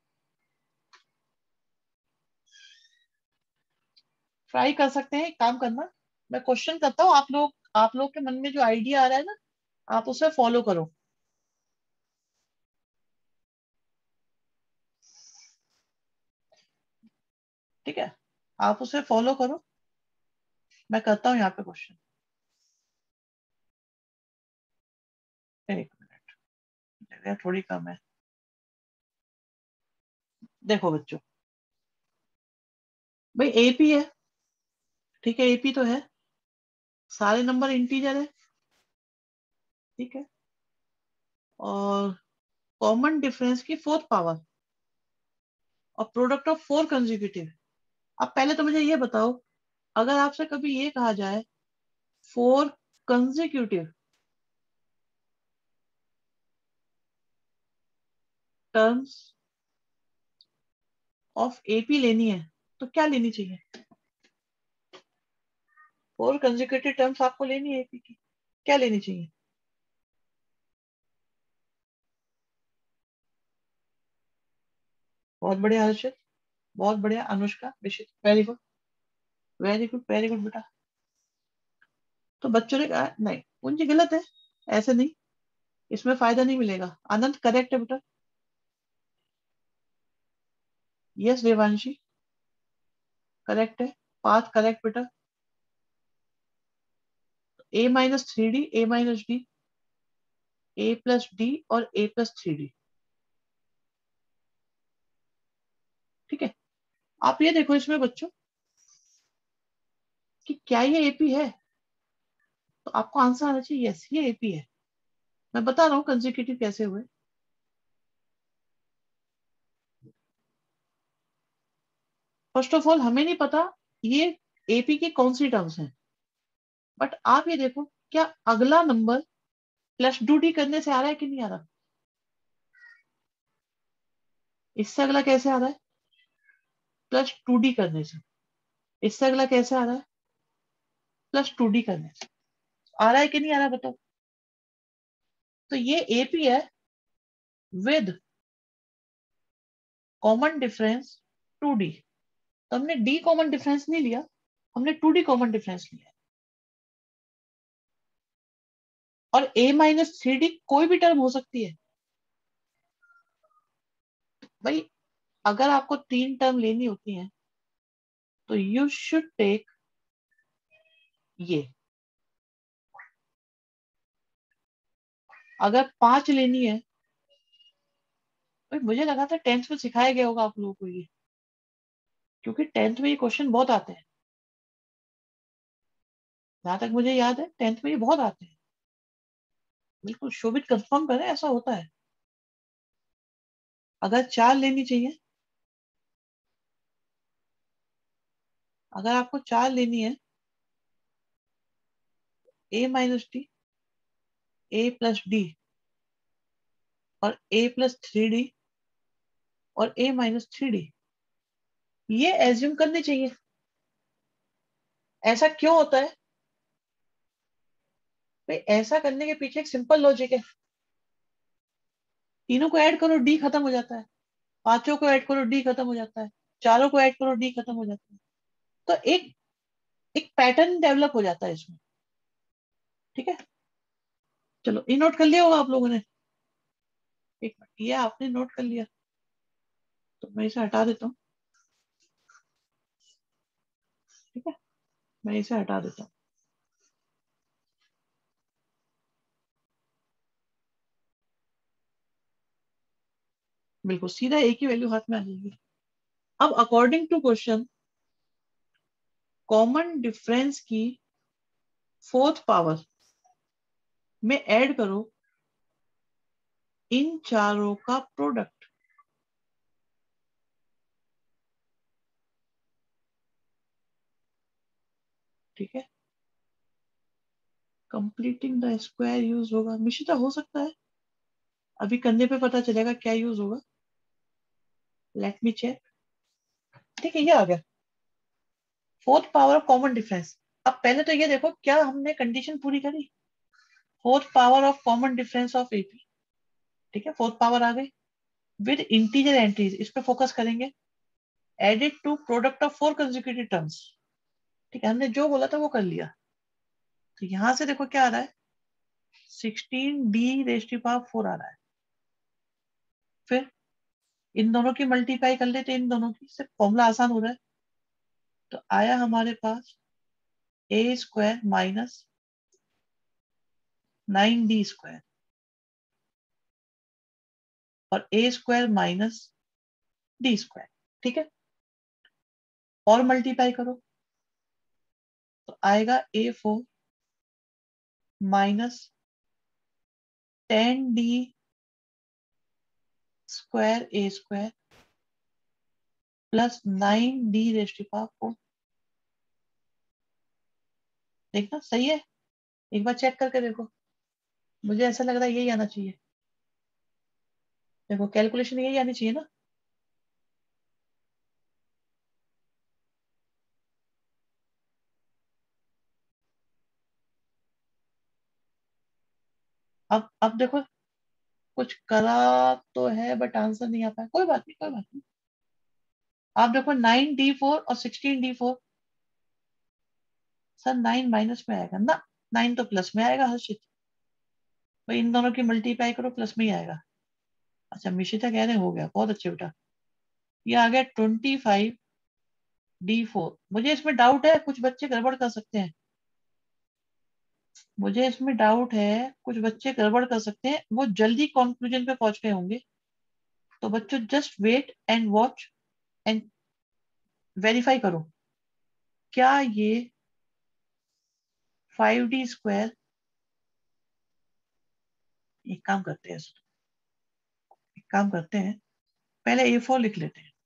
ट्राई कर सकते हैं। एक काम करना, मैं क्वेश्चन करता हूँ, आप लोग के मन में जो आइडिया आ रहा है ना, आप उसे फॉलो करो। ठीक है, आप उसे फॉलो करो, मैं करता हूँ यहाँ पे क्वेश्चन। एक मिनट, जगह थोड़ी कम है। देखो बच्चों, भाई एपी है, ठीक है, एपी तो है, सारे नंबर इंटीजर है, ठीक है, और कॉमन डिफरेंस की फोर्थ पावर, और प्रोडक्ट ऑफ 4 कंसेक्यूटिव। अब पहले तो मुझे ये बताओ, अगर आपसे कभी ये कहा जाए 4 कंसेक्यूटिव टर्म्स ऑफ एपी लेनी है, तो क्या लेनी चाहिए। 4 कंसेक्यूटिव टर्म्स आपको लेनी है एपी की, क्या लेनी चाहिए। बहुत बढ़िया हर्षित, बहुत बढ़िया Anushka, Vishit, very good, very good, very good बेटा। तो बच्चों ने कहा नहीं कुंजी गलत है, ऐसे नहीं, इसमें फायदा नहीं मिलेगा। आनंद करेक्ट है बेटा, यस देवांशी करेक्ट है, पाथ करेक्ट बेटा, A minus 3D, A minus D, A plus D और ए प्लस 3D, ठीक है। आप ये देखो इसमें बच्चों कि क्या ये एपी है, तो आपको आंसर आना चाहिए यस ये एपी है। मैं बता रहा हूँ कंसेक्यूटिव कैसे हुए। फर्स्ट ऑफ ऑल हमें नहीं पता ये एपी की कौन सी टर्म्स हैं, बट आप ये देखो क्या अगला नंबर प्लस 2D करने से आ रहा है कि नहीं आ रहा। इससे अगला कैसे आ रहा है, प्लस 2D करने से। इससे अगला कैसे आ रहा है, प्लस 2D करने से। आ रहा है कि नहीं आ रहा बताओ। तो ये एपी है विद कॉमन डिफरेंस 2D। तो हमने डी कॉमन डिफरेंस नहीं लिया, हमने 2D कॉमन डिफरेंस लिया। और a माइनस 3D कोई भी टर्म हो सकती है भाई। अगर आपको 3 टर्म लेनी होती है तो यू शुड टेक ये, अगर 5 लेनी है, भाई मुझे लगा था 10th में सिखाया गया होगा आप लोगों को ये, क्योंकि 10th में ये क्वेश्चन बहुत आते हैं। जहां तक मुझे याद है 10th में ये बहुत आते हैं। बिल्कुल शोभित कंफर्म करें, ऐसा होता है। अगर 4 लेनी चाहिए, अगर आपको 4 लेनी है, a minus D, a plus D, और a प्लस 3d, और a माइनस 3d, ये एज्यूम करने चाहिए। ऐसा क्यों होता है भाई? ऐसा करने के पीछे एक सिंपल लॉजिक है। तीनों को ऐड करो, डी खत्म हो जाता है। पांचों को ऐड करो, डी खत्म हो जाता है। चारों को ऐड करो, डी खत्म हो जाता है। तो एक एक पैटर्न डेवलप हो जाता है इसमें। ठीक है, चलो ये नोट कर लिया होगा आप लोगों ने। एक मिनट, ये आपने नोट कर लिया तो मैं इसे हटा देता हूँ। ठीक है, मैं इसे हटा देता हूँ। बिल्कुल सीधा एक ही वैल्यू हाथ में आ जाएगी। अब according to question, common difference की 4th पावर में ऐड करो इन चारों का प्रोडक्ट। ठीक है, कंप्लीटिंग द स्क्वायर यूज होगा, मिशिता हो सकता है अभी करने पे पता चलेगा क्या यूज होगा। Let me check. ठीक है, ये आ गया 4th power of common difference. अब पहले तो ये देखो क्या हमने कंडीशन पूरी करी। 4th power of common difference of AP. ठीक है, 4th पावर आ गई विद इंटीजर एंट्रीज, इस पे फोकस करेंगे। Added to product of 4 consecutive terms. ठीक है, हमने जो बोला था वो कर लिया। तो यहां से देखो क्या आ रहा है, 16d⁴ आ रहा है। फिर इन दोनों की मल्टीप्लाई कर लेते हैं, इन दोनों की, सिर्फ फॉर्मूला आसान हो रहा है। तो आया हमारे पास a² माइनस 9d² और a² माइनस d²। ठीक है, और मल्टीप्लाई करो तो आएगा a4 minus 10d² plus 9d⁴। देखना सही है, एक बार चेक करके देखो। मुझे ऐसा लग रहा है यही आना चाहिए। देखो कैलकुलेशन यही आनी चाहिए ना। अब देखो कुछ करा तो है बट आंसर नहीं आ पाया, कोई बात नहीं, कोई बात नहीं। आप देखो 9d4 और 16d4, सर 9 माइनस में आएगा ना, 9 तो प्लस में आएगा हर्षित। भाई इन दोनों की मल्टीप्लाई करो, प्लस में ही आएगा। अच्छा मिशिता कह रहे हो गया, बहुत अच्छे बेटा। ये आ गया 25d4। मुझे इसमें डाउट है, कुछ बच्चे गड़बड़ कर सकते हैं। मुझे इसमें डाउट है, कुछ बच्चे गड़बड़ कर सकते हैं, वो जल्दी कंक्लूजन पे पहुंच गए होंगे। तो बच्चों just wait and watch and verify करो क्या ये 5d²। एक काम करते हैं, एक काम करते हैं, पहले a4 लिख लेते हैं।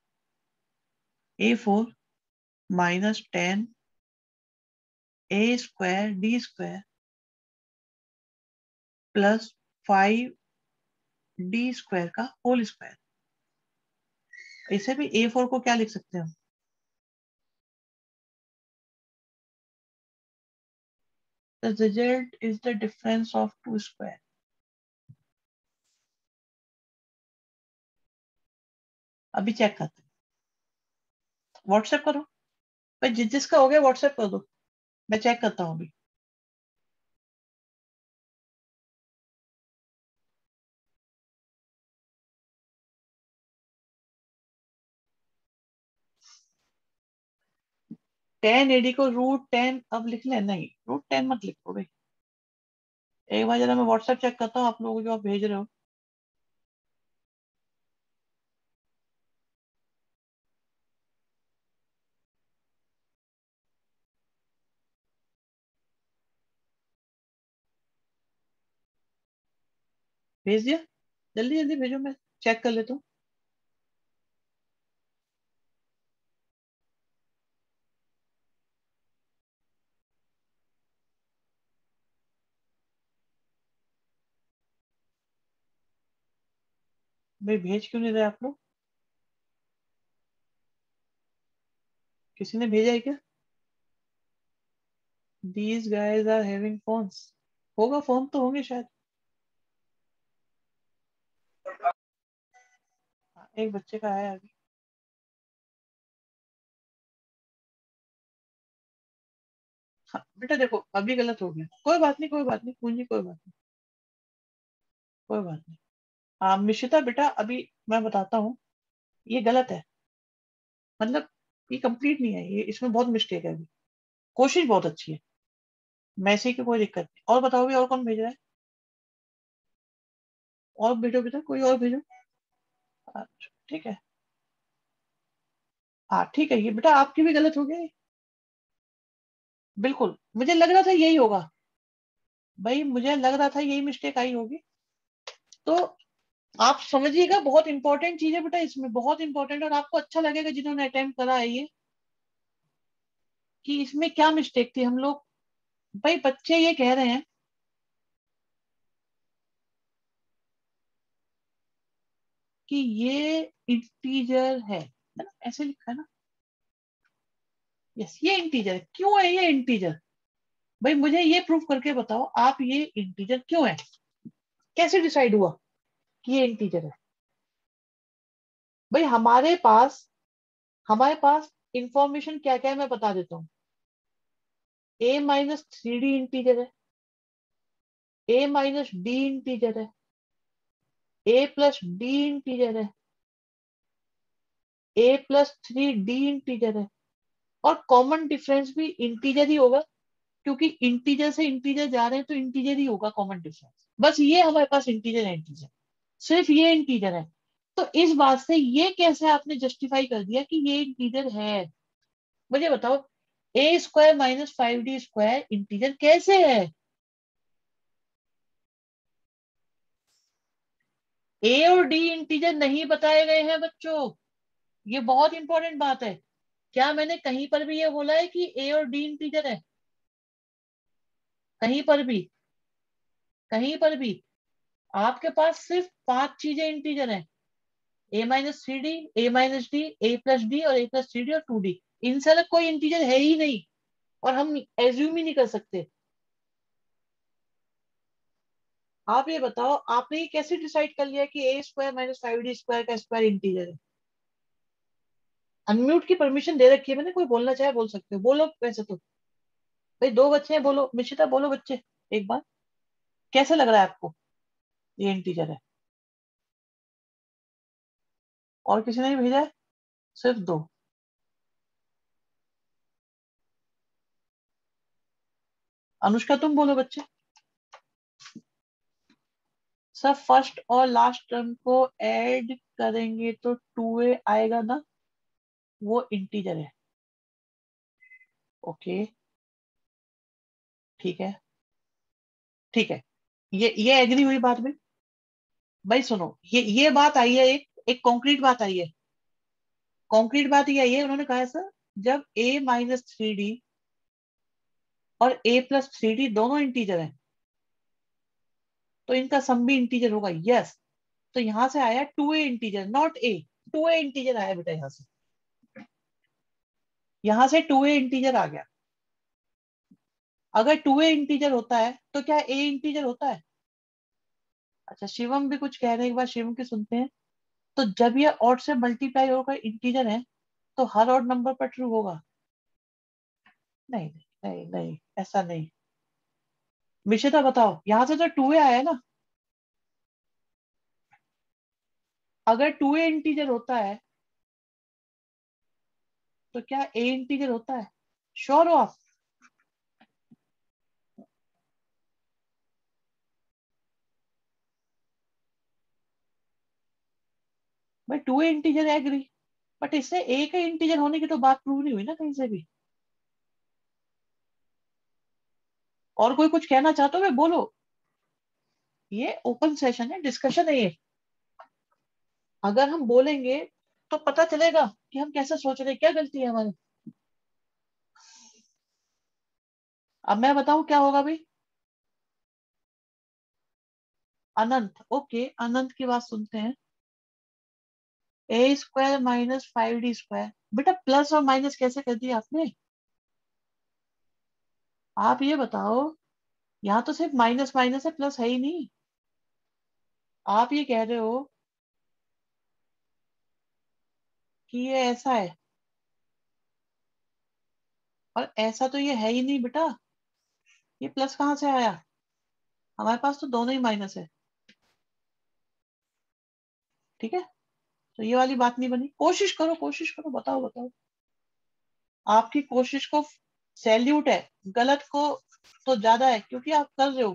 a4 minus 10 a² d² plus 5d² का होल स्क्वायर। इसे भी a4 को क्या लिख सकते हैं हम? The result is the difference of two square। अभी चेक करते हैं, व्हाट्सएप करो भाई, जिसका हो गया व्हाट्सएप कर दो, मैं चेक करता हूँ अभी। टेन एडी को √10 अब लिख ले, नहीं √10 मत लिखो भाई। एक बार जरा मैं व्हाट्सएप चेक करता हूँ आप लोग जो आप भेज रहे हो। भेज दिया, जल्दी जल्दी भेजो, मैं चेक कर लेता हूँ। भाई भेज क्यों नहीं रहे आप लोग? किसी ने भेजा है क्या? These guys are having phones। होगा, फोन तो होंगे शायद। हाँ, एक बच्चे का है अभी। हाँ बेटा देखो अभी गलत हो गया, कोई बात नहीं, कोई बात नहीं पूंजी, कोई बात नहीं, कोई बात नहीं। हाँ मिशिता बेटा, अभी मैं बताता हूँ, ये गलत है, मतलब ये कंप्लीट नहीं है, ये इसमें बहुत मिस्टेक है अभी। कोशिश बहुत अच्छी है, मैसे की कोई दिक्कत नहीं। और बताओ भी, और कौन भेज रहा है? और भेजो बेटा, कोई और भेजो। अच्छा ठीक है। हाँ ठीक है, ये बेटा आपकी भी गलत हो गई। बिल्कुल मुझे लग रहा था यही होगा, भाई मुझे लग रहा था यही मिस्टेक आई होगी। तो आप समझिएगा, बहुत इंपॉर्टेंट चीज है बेटा, इसमें बहुत इंपॉर्टेंट, और आपको अच्छा लगेगा जिन्होंने अटेम्प्ट करा है ये, कि इसमें क्या मिस्टेक थी हम लोग। भाई बच्चे ये कह रहे हैं कि ये इंटीजर है ना, ऐसे लिखा है ना। यस ये इंटीजर है, क्यों है ये इंटीजर? भाई मुझे ये प्रूफ करके बताओ आप, ये इंटीजर क्यों है, कैसे डिसाइड हुआ कि ये इंटीजर है? भाई हमारे पास इंफॉर्मेशन क्या क्या है मैं बता देता हूँ। a-3d इंटीजर है, a-d इंटीजर है, a+d इंटीजर है, a+3d इंटीजर है। और कॉमन डिफरेंस भी इंटीजर ही होगा, क्योंकि इंटीजर से इंटीजर जा रहे हैं तो इंटीजर ही होगा कॉमन डिफरेंस। बस ये हमारे पास इंटीजर है, इंटीजर, सिर्फ ये इंटीजर है। तो इस बात से ये कैसे आपने जस्टिफाई कर दिया कि ये इंटीजर है? मुझे बताओ, a² - 5d² इंटीजर कैसे है? ए और डी इंटीजर नहीं बताए गए हैं बच्चों, ये बहुत इंपॉर्टेंट बात है। क्या मैंने कहीं पर भी ये बोला है कि ए और डी इंटीजर है? कहीं पर भी, कहीं पर भी। आपके पास सिर्फ 5 चीजें इंटीजर हैं, a-3d, a-d, a+d और a+3d और 2d। इनसे अलग कोई इंटीजर है ही नहीं, और हम एज्यूम ही नहीं कर सकते। आप ये बताओ, आपने ये कैसे डिसाइड कर लिया कि a² - 5d² का स्क्वायर इंटीजर है? अनम्यूट की परमिशन दे रखी है मैंने, कोई बोलना चाहे बोल सकते हो, बोलो वैसे तो। भाई दो बच्चे हैं, बोलो मिशिता, बोलो बच्चे, एक बार कैसे लग रहा है आपको ये इंटीजर है? और किसी ने भी भेजा है? सिर्फ दो। अनुष्का तुम बोलो बच्चे। सब फर्स्ट और लास्ट टर्म को ऐड करेंगे तो 2a आएगा ना, वो इंटीजर है। ओके ठीक है, ठीक है, ये एग्री हुई बात में। भाई सुनो, ये बात आई है, एक कॉन्क्रीट बात आई है। कॉन्क्रीट बात ये आई है, उन्होंने कहा है सर, जब a-3d और a+3d दोनों इंटीजर हैं तो इनका सम भी इंटीजर होगा। यस, तो यहां से आया 2a integer, not a। 2a integer आया बेटा, यहां से 2a इंटीजर आ गया। अगर 2a इंटीजर होता है तो क्या a इंटीजर होता है? अच्छा शिवम भी कुछ कह रहे हैं, एक बार शिवम की सुनते हैं। तो जब ये ऑड से मल्टीप्लाई होकर इंटीजर है तो हर ऑड नंबर पर ट्रू होगा? नहीं नहीं नहीं, ऐसा नहीं। मिशिता बताओ, यहां से तो 2a आया है ना। अगर 2a इंटीजर होता है तो क्या a इंटीजर होता है? श्योर हो आप? भाई 2a इंटीजर है, एग्री, बट इससे a का इंटीजर होने की तो बात प्रूव नहीं हुई ना कहीं से भी। और कोई कुछ कहना चाहते हो, बोलो, ये ओपन सेशन है, डिस्कशन है ये। अगर हम बोलेंगे तो पता चलेगा कि हम कैसे सोच रहे हैं, क्या गलती है हमारी। अब मैं बताऊं क्या होगा भाई। अनंत, ओके, अनंत की बात सुनते हैं। a² माइनस 5d², बेटा प्लस और माइनस कैसे कर दिया आपने। आप ये बताओ, यहाँ तो सिर्फ माइनस माइनस है, प्लस है ही नहीं। आप ये कह रहे हो कि ये ऐसा है, और ऐसा तो ये है ही नहीं बेटा। ये प्लस कहाँ से आया, हमारे पास तो दोनों ही माइनस है। ठीक है, तो ये वाली बात नहीं बनी। कोशिश करो, कोशिश करो, बताओ बताओ। आपकी कोशिश को सैल्यूट है, गलत को तो ज्यादा है, क्योंकि आप कर रहे हो।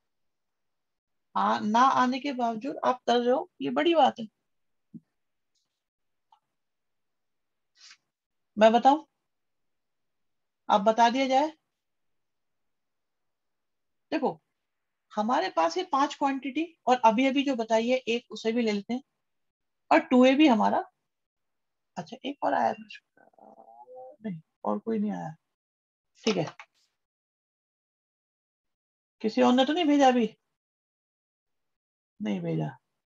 ना आने के बावजूद आप कर रहे हो, ये बड़ी बात है। मैं बताऊं, आप बता दिया जाए। देखो, हमारे पास ये 5 क्वांटिटी, और अभी अभी जो बताई है एक, उसे भी ले लेते हैं, और 2a भी हमारा। अच्छा, एक और आया था, नहीं, और कोई नहीं आया। ठीक है, किसी और ने तो नहीं भेजा अभी, नहीं भेजा।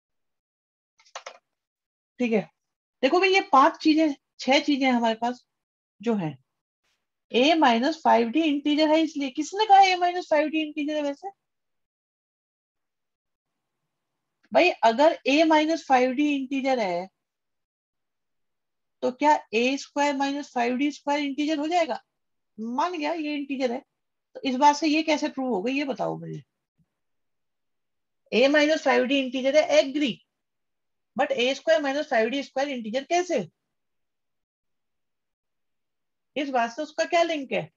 ठीक है, देखो भाई, ये 5 चीजें, 6 चीजें हमारे पास जो है। a-5d इंटीजर है, इसलिए किसने कहा a-5d इंटीजर है वैसे। भाई अगर a-5d इंटीजर है, तो क्या a² - 5d² इंटीजर हो जाएगा। मान गया ये इंटीजर है, तो इस बात से ये कैसे प्रूव हो गई, ये बताओ मुझे। a-5d इंटीजर है, agree, but a² - 5d² integer कैसे, इस बात से उसका क्या लिंक है।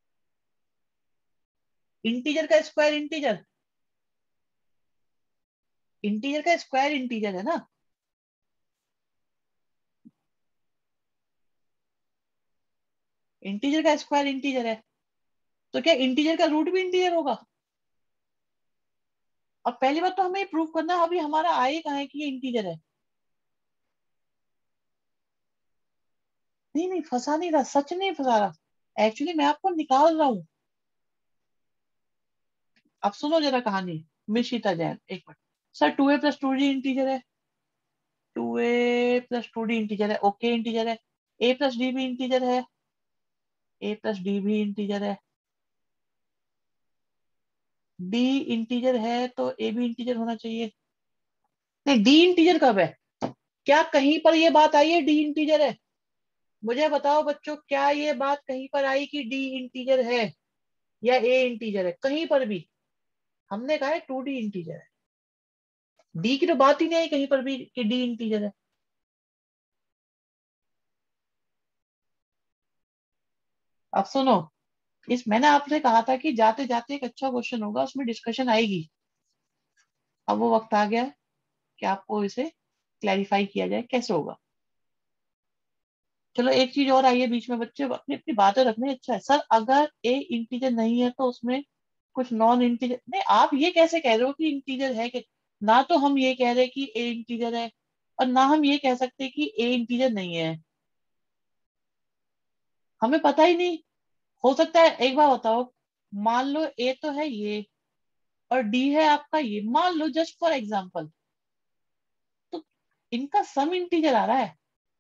इंटीजर का स्क्वायर इंटीजर, इंटीजर का स्क्वायर इंटीजर है ना। इंटीजर का स्क्वायर इंटीजर है, तो क्या इंटीजर का रूट भी इंटीजर होगा। और पहली बात तो हमें प्रूव करना है, अभी हमारा आए कहाँ है कि ये इंटीजर है। नहीं नहीं, फंसा नहीं रहा, सच नहीं फंसा रहा, एक्चुअली मैं आपको निकाल रहा हूँ। अब सुनो जरा कहानी। मिशिता जैन, एक मिनट। सर 2a+2d इंटीजर है, 2a+2d इंटीजर है, ओके इंटीजर है। a+d भी इंटीजर है, a+d भी इंटीजर है। d इंटीजर है तो a भी इंटीजर होना चाहिए। नहीं, d इंटीजर कब है, क्या कहीं पर ये बात आई है d इंटीजर है। मुझे बताओ बच्चों, क्या ये बात कहीं पर आई कि d इंटीजर है या a इंटीजर है, कहीं पर भी। हमने कहा है 2d इंटीजर है, d की तो बात ही नहीं आई कहीं पर भी कि d इंटीजर है। अब सुनो, इस मैंने आपसे कहा था कि जाते जाते एक अच्छा क्वेश्चन होगा, उसमें डिस्कशन आएगी। अब वो वक्त आ गया है कि आपको इसे क्लैरिफाई किया जाए कैसे होगा। चलो एक चीज और आई है बीच में, बच्चे अपनी अपनी बातें रखने, अच्छा है सर, अगर ए इंटीजर नहीं है तो उसमें कुछ नॉन इंटीजर नहीं, आप ये कैसे कह रहे हो कि इंटीजर है कि। ना तो हम ये कह रहे कि ए इंटीजर है, और ना हम ये कह सकते कि ए इंटीजर नहीं है। हमें पता ही नहीं, हो सकता है, एक बार बताओ, मान लो ए तो है ये, और डी है आपका ये, मान लो जस्ट फॉर एग्जांपल, तो इनका सम इंटीजर आ रहा है,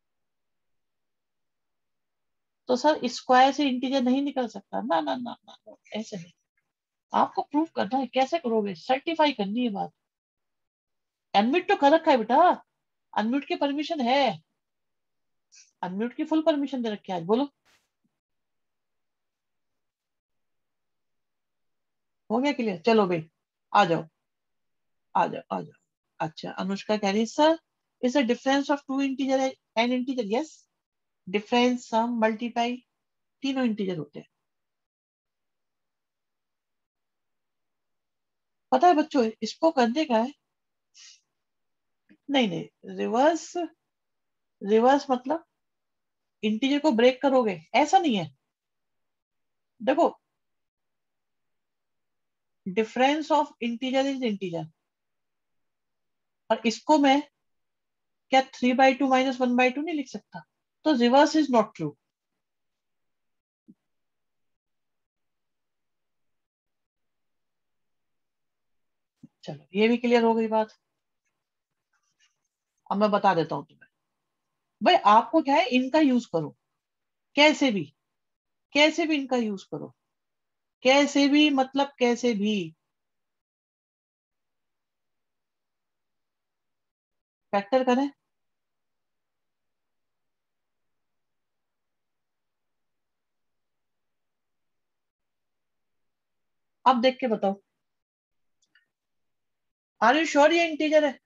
तो सर स्क्वायर से इंटीजर नहीं निकल सकता, ना ना ना ना, ना ऐसे नहीं। आपको प्रूफ करना है, कैसे करोगे, सर्टिफाई करनी है बात। अनम्यूट तो कर रखा है बेटा, अनम्यूट की परमिशन है, अनम्यूट की फुल परमिशन दे रखी है आज, बोलो। हो गया क्लियर, चलो भाई, आ जाओ, आ जाओ, आ जाओ। अच्छा, अनुष्का कह रही sir, is the difference of two integer and integer, yes, difference, sum, multiply, तीनों इंटीजर होते हैं। पता है बच्चों, इसको करने का है, नहीं नहीं, रिवर्स रिवर्स मतलब इंटीजर को ब्रेक करोगे, ऐसा नहीं है। देखो, difference of integer is integer, और इसको मैं क्या 3/2 - 1/2 नहीं लिख सकता? तो रिवर्स इज नॉट ट्रू। चलो ये भी क्लियर हो गई बात। अब मैं बता देता हूँ तुम्हें। भाई आपको क्या है, इनका यूज करो, कैसे भी, कैसे भी इनका यूज करो, कैसे भी मतलब कैसे भी। फैक्टर करें, अब देख के बताओ। आर यू श्योर ये इंटीजर है?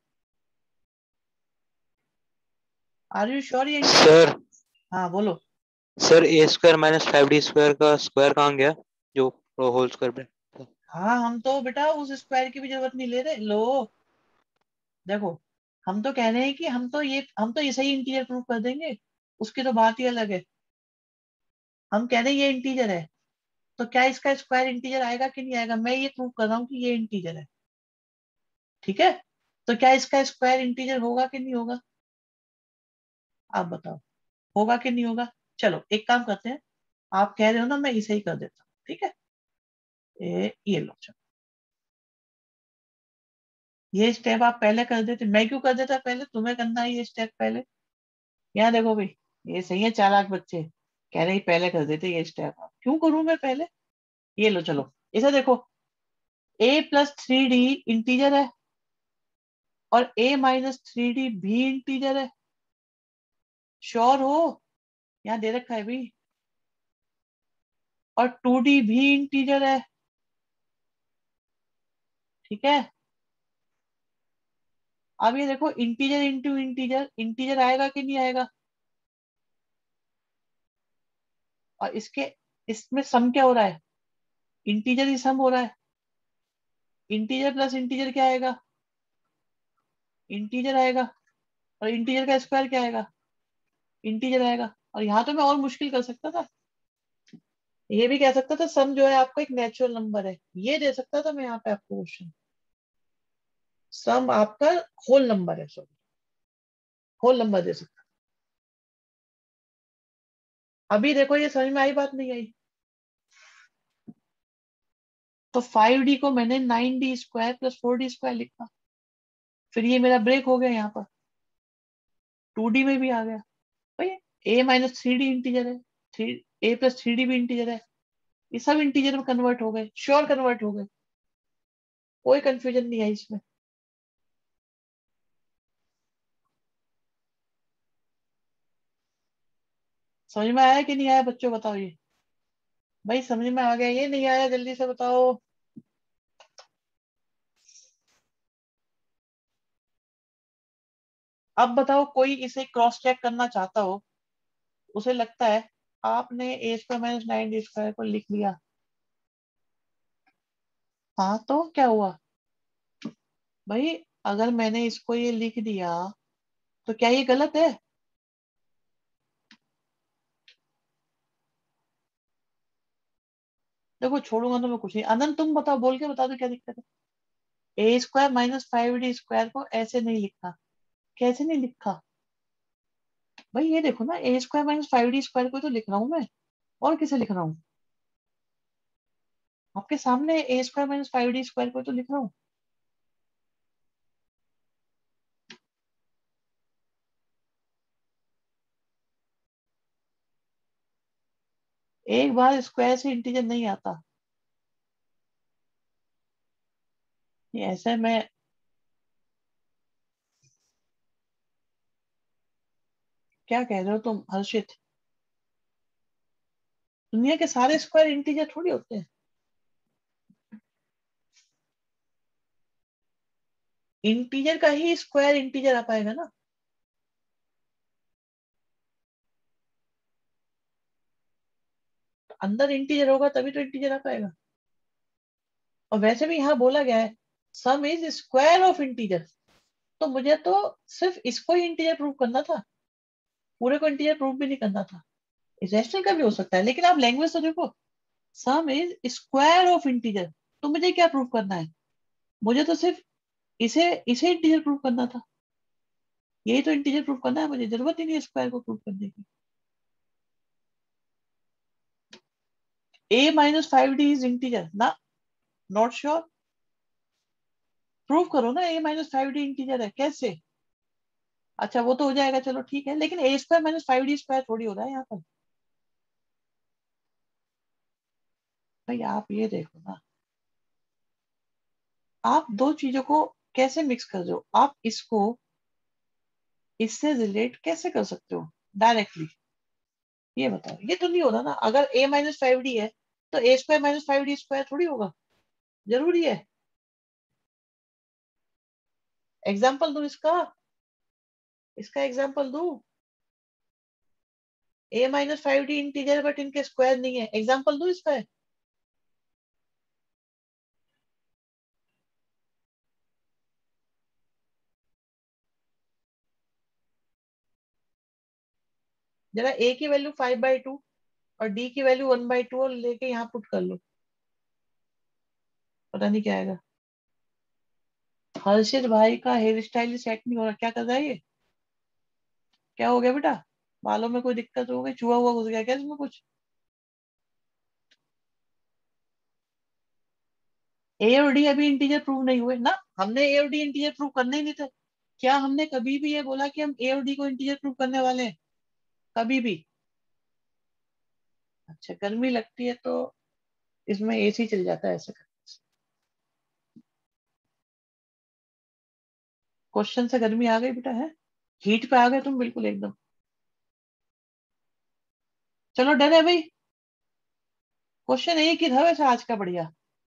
आर यू श्योर ये इंटीजर? सर हाँ बोलो। सर a² - 5d² का स्क्वायर कहाँ गया, जो होल स्क्वायर ब्रैकेट। हाँ हम तो बेटा उस स्क्वायर की भी जरूरत नहीं ले रहे। लो देखो, हम तो कह रहे हैं कि हम तो ये सही इंटीजर प्रूव कर देंगे, उसकी तो बात ही अलग है। हम कह रहे हैं ये इंटीजर है, तो क्या इसका स्क्वायर इंटीजर आएगा कि नहीं आएगा? मैं ये प्रूव कर रहा हूँ कि ये इंटीजर है, ठीक है? तो क्या इसका स्क्वायर इंटीजर होगा कि नहीं होगा? आप बताओ, होगा कि नहीं होगा? चलो एक काम करते हैं, आप कह रहे हो ना, मैं इसे ही कर देता हूँ, ठीक है? ये लो चलो, ये स्टेप आप पहले कर देते। मैं क्यों कर देता पहले? तुम्हें करना है ये स्टेप पहले। यहाँ देखो भाई, ये सही है, चालाक बच्चे कह रहे हैं पहले कर देते ये स्टेप, आप क्यों करूं मैं पहले? ये लो चलो, इसे देखो, a+3d इंटीजर है और a-3d भी इंटीजर है। श्योर हो? यहाँ दे रखा है भी। और 2d भी इंटीजर है, ठीक है? अब ये देखो, इंटीजर इंटू इंटीजर, इंटीजर आएगा कि नहीं आएगा? और इसमें सम क्या हो रहा है? इंटीजर ही सम हो रहा है। इंटीजर प्लस इंटीजर क्या आएगा? इंटीजर आएगा। और इंटीजर का स्क्वायर क्या आएगा? इंटीजर आएगा। और यहाँ तो मैं और मुश्किल कर सकता था, ये भी कह सकता था सम जो है आपका एक नेचुरल नंबर है, ये दे सकता था मैं यहाँ पे आपको क्वेश्चन। सम आपका होल नंबर है, सॉरी, होल नंबर दे सकता। अभी देखो ये समझ में आई बात नहीं आई? तो 5d को मैंने 9d² + 4d² लिखा, फिर ये मेरा ब्रेक हो गया यहाँ पर, 2d में भी आ गया। भाई a-3d इंटीजर है, थ्री a+3d भी इंटीजर है, ये सब इंटीजर में कन्वर्ट हो गए, श्योर कन्वर्ट हो गए, कोई कंफ्यूजन नहीं है इसमें। समझ में आया कि नहीं आया बच्चों, बताओ ये। भाई समझ में आ गया, ये नहीं आया जल्दी से बताओ। अब बताओ, कोई इसे क्रॉस चेक करना चाहता हो, उसे लगता है आपने a² - 9d² को लिख लिया, हाँ तो क्या हुआ? भाई अगर मैंने इसको ये लिख दिया तो क्या ये गलत है? देखो छोड़ूंगा तो मैं कुछ नहीं। आनंद तुम बताओ, बोल के बता दो क्या दिक्कत है? a² - 5d² को ऐसे नहीं लिखा, कैसे नहीं लिखा? भाई ये देखो ना, a² - 5d² को तो लिख रहा हूं मैं, और किसे लिख रहा हूँ? आपके सामने a² - 5d² को तो लिख रहा हूँ। एक बार स्क्वायर से इंटीजर नहीं आता, ये ऐसे में। क्या कह रहे हो तुम हर्षित? दुनिया के सारे स्क्वायर इंटीजर थोड़ी होते हैं। इंटीजर का ही स्क्वायर इंटीजर आ पाएगा ना। तो अंदर इंटीजर होगा तभी तो इंटीजर आ पाएगा। और वैसे भी यहाँ बोला गया है sum is square of integer, तो मुझे तो सिर्फ इसको ही इंटीजर प्रूव करना था। पूरे को इंटीजर प्रूव भी नहीं करना था। इरेशनल का भी हो सकता है, लेकिन आप लैंग्वेज तो देखो, sum is square of integer. तो मुझे क्या प्रूव करना है? मुझे तो सिर्फ इसे इसे इंटीजर प्रूव करना था। यही तो इंटीजर प्रूव करना है, मुझे जरूरत ही नहीं है स्क्वायर को प्रूव करने की। a-5d इज इंटीजर ना? Not sure? प्रूव करो ना, a-5d इंटीजर है, कैसे? अच्छा वो तो हो जाएगा, चलो ठीक है, लेकिन a² - 5d² थोड़ी हो रहा है यहाँ पर। भाई आप ये देखो ना, आप दो चीजों को कैसे मिक्स कर रहे हो? आप इसको इससे रिलेट कैसे कर सकते हो डायरेक्टली? ये बताओ, ये तो नहीं होता ना। अगर a-5d है तो a² - 5d² थोड़ी होगा, जरूरी है? एग्जाम्पल दो इसका, इसका एग्जाम्पल दो। a-5d इंटीजर बट इनके स्क्वायर नहीं है, एग्जाम्पल दो इसका। जरा a की वैल्यू 5/2 और d की वैल्यू 1/2 और लेके यहाँ पुट कर लो, पता नहीं क्या आएगा। हर्षित भाई का हेयर स्टाइल सेट नहीं हो रहा, क्या कर रहा है ये? क्या हो गया बेटा? बालों में कोई दिक्कत हो गई? चूहा हुआ घुस गया क्या इसमें कुछ? ए और डी अभी इंटीजर प्रूव नहीं हुए ना, हमने ए और डी इंटीजर प्रूव करने ही नहीं थे। क्या हमने कभी भी ये बोला कि हम ए और डी को इंटीजर प्रूव करने वाले हैं? कभी भी? अच्छा गर्मी लगती है तो इसमें एसी चल जाता है ऐसे। क्वेश्चन से गर्मी आ गई बेटा, है हीट पे आ गए तुम बिल्कुल एकदम। चलो डन है भाई। क्वेश्चन एक ही था वैसे आज का, बढ़िया।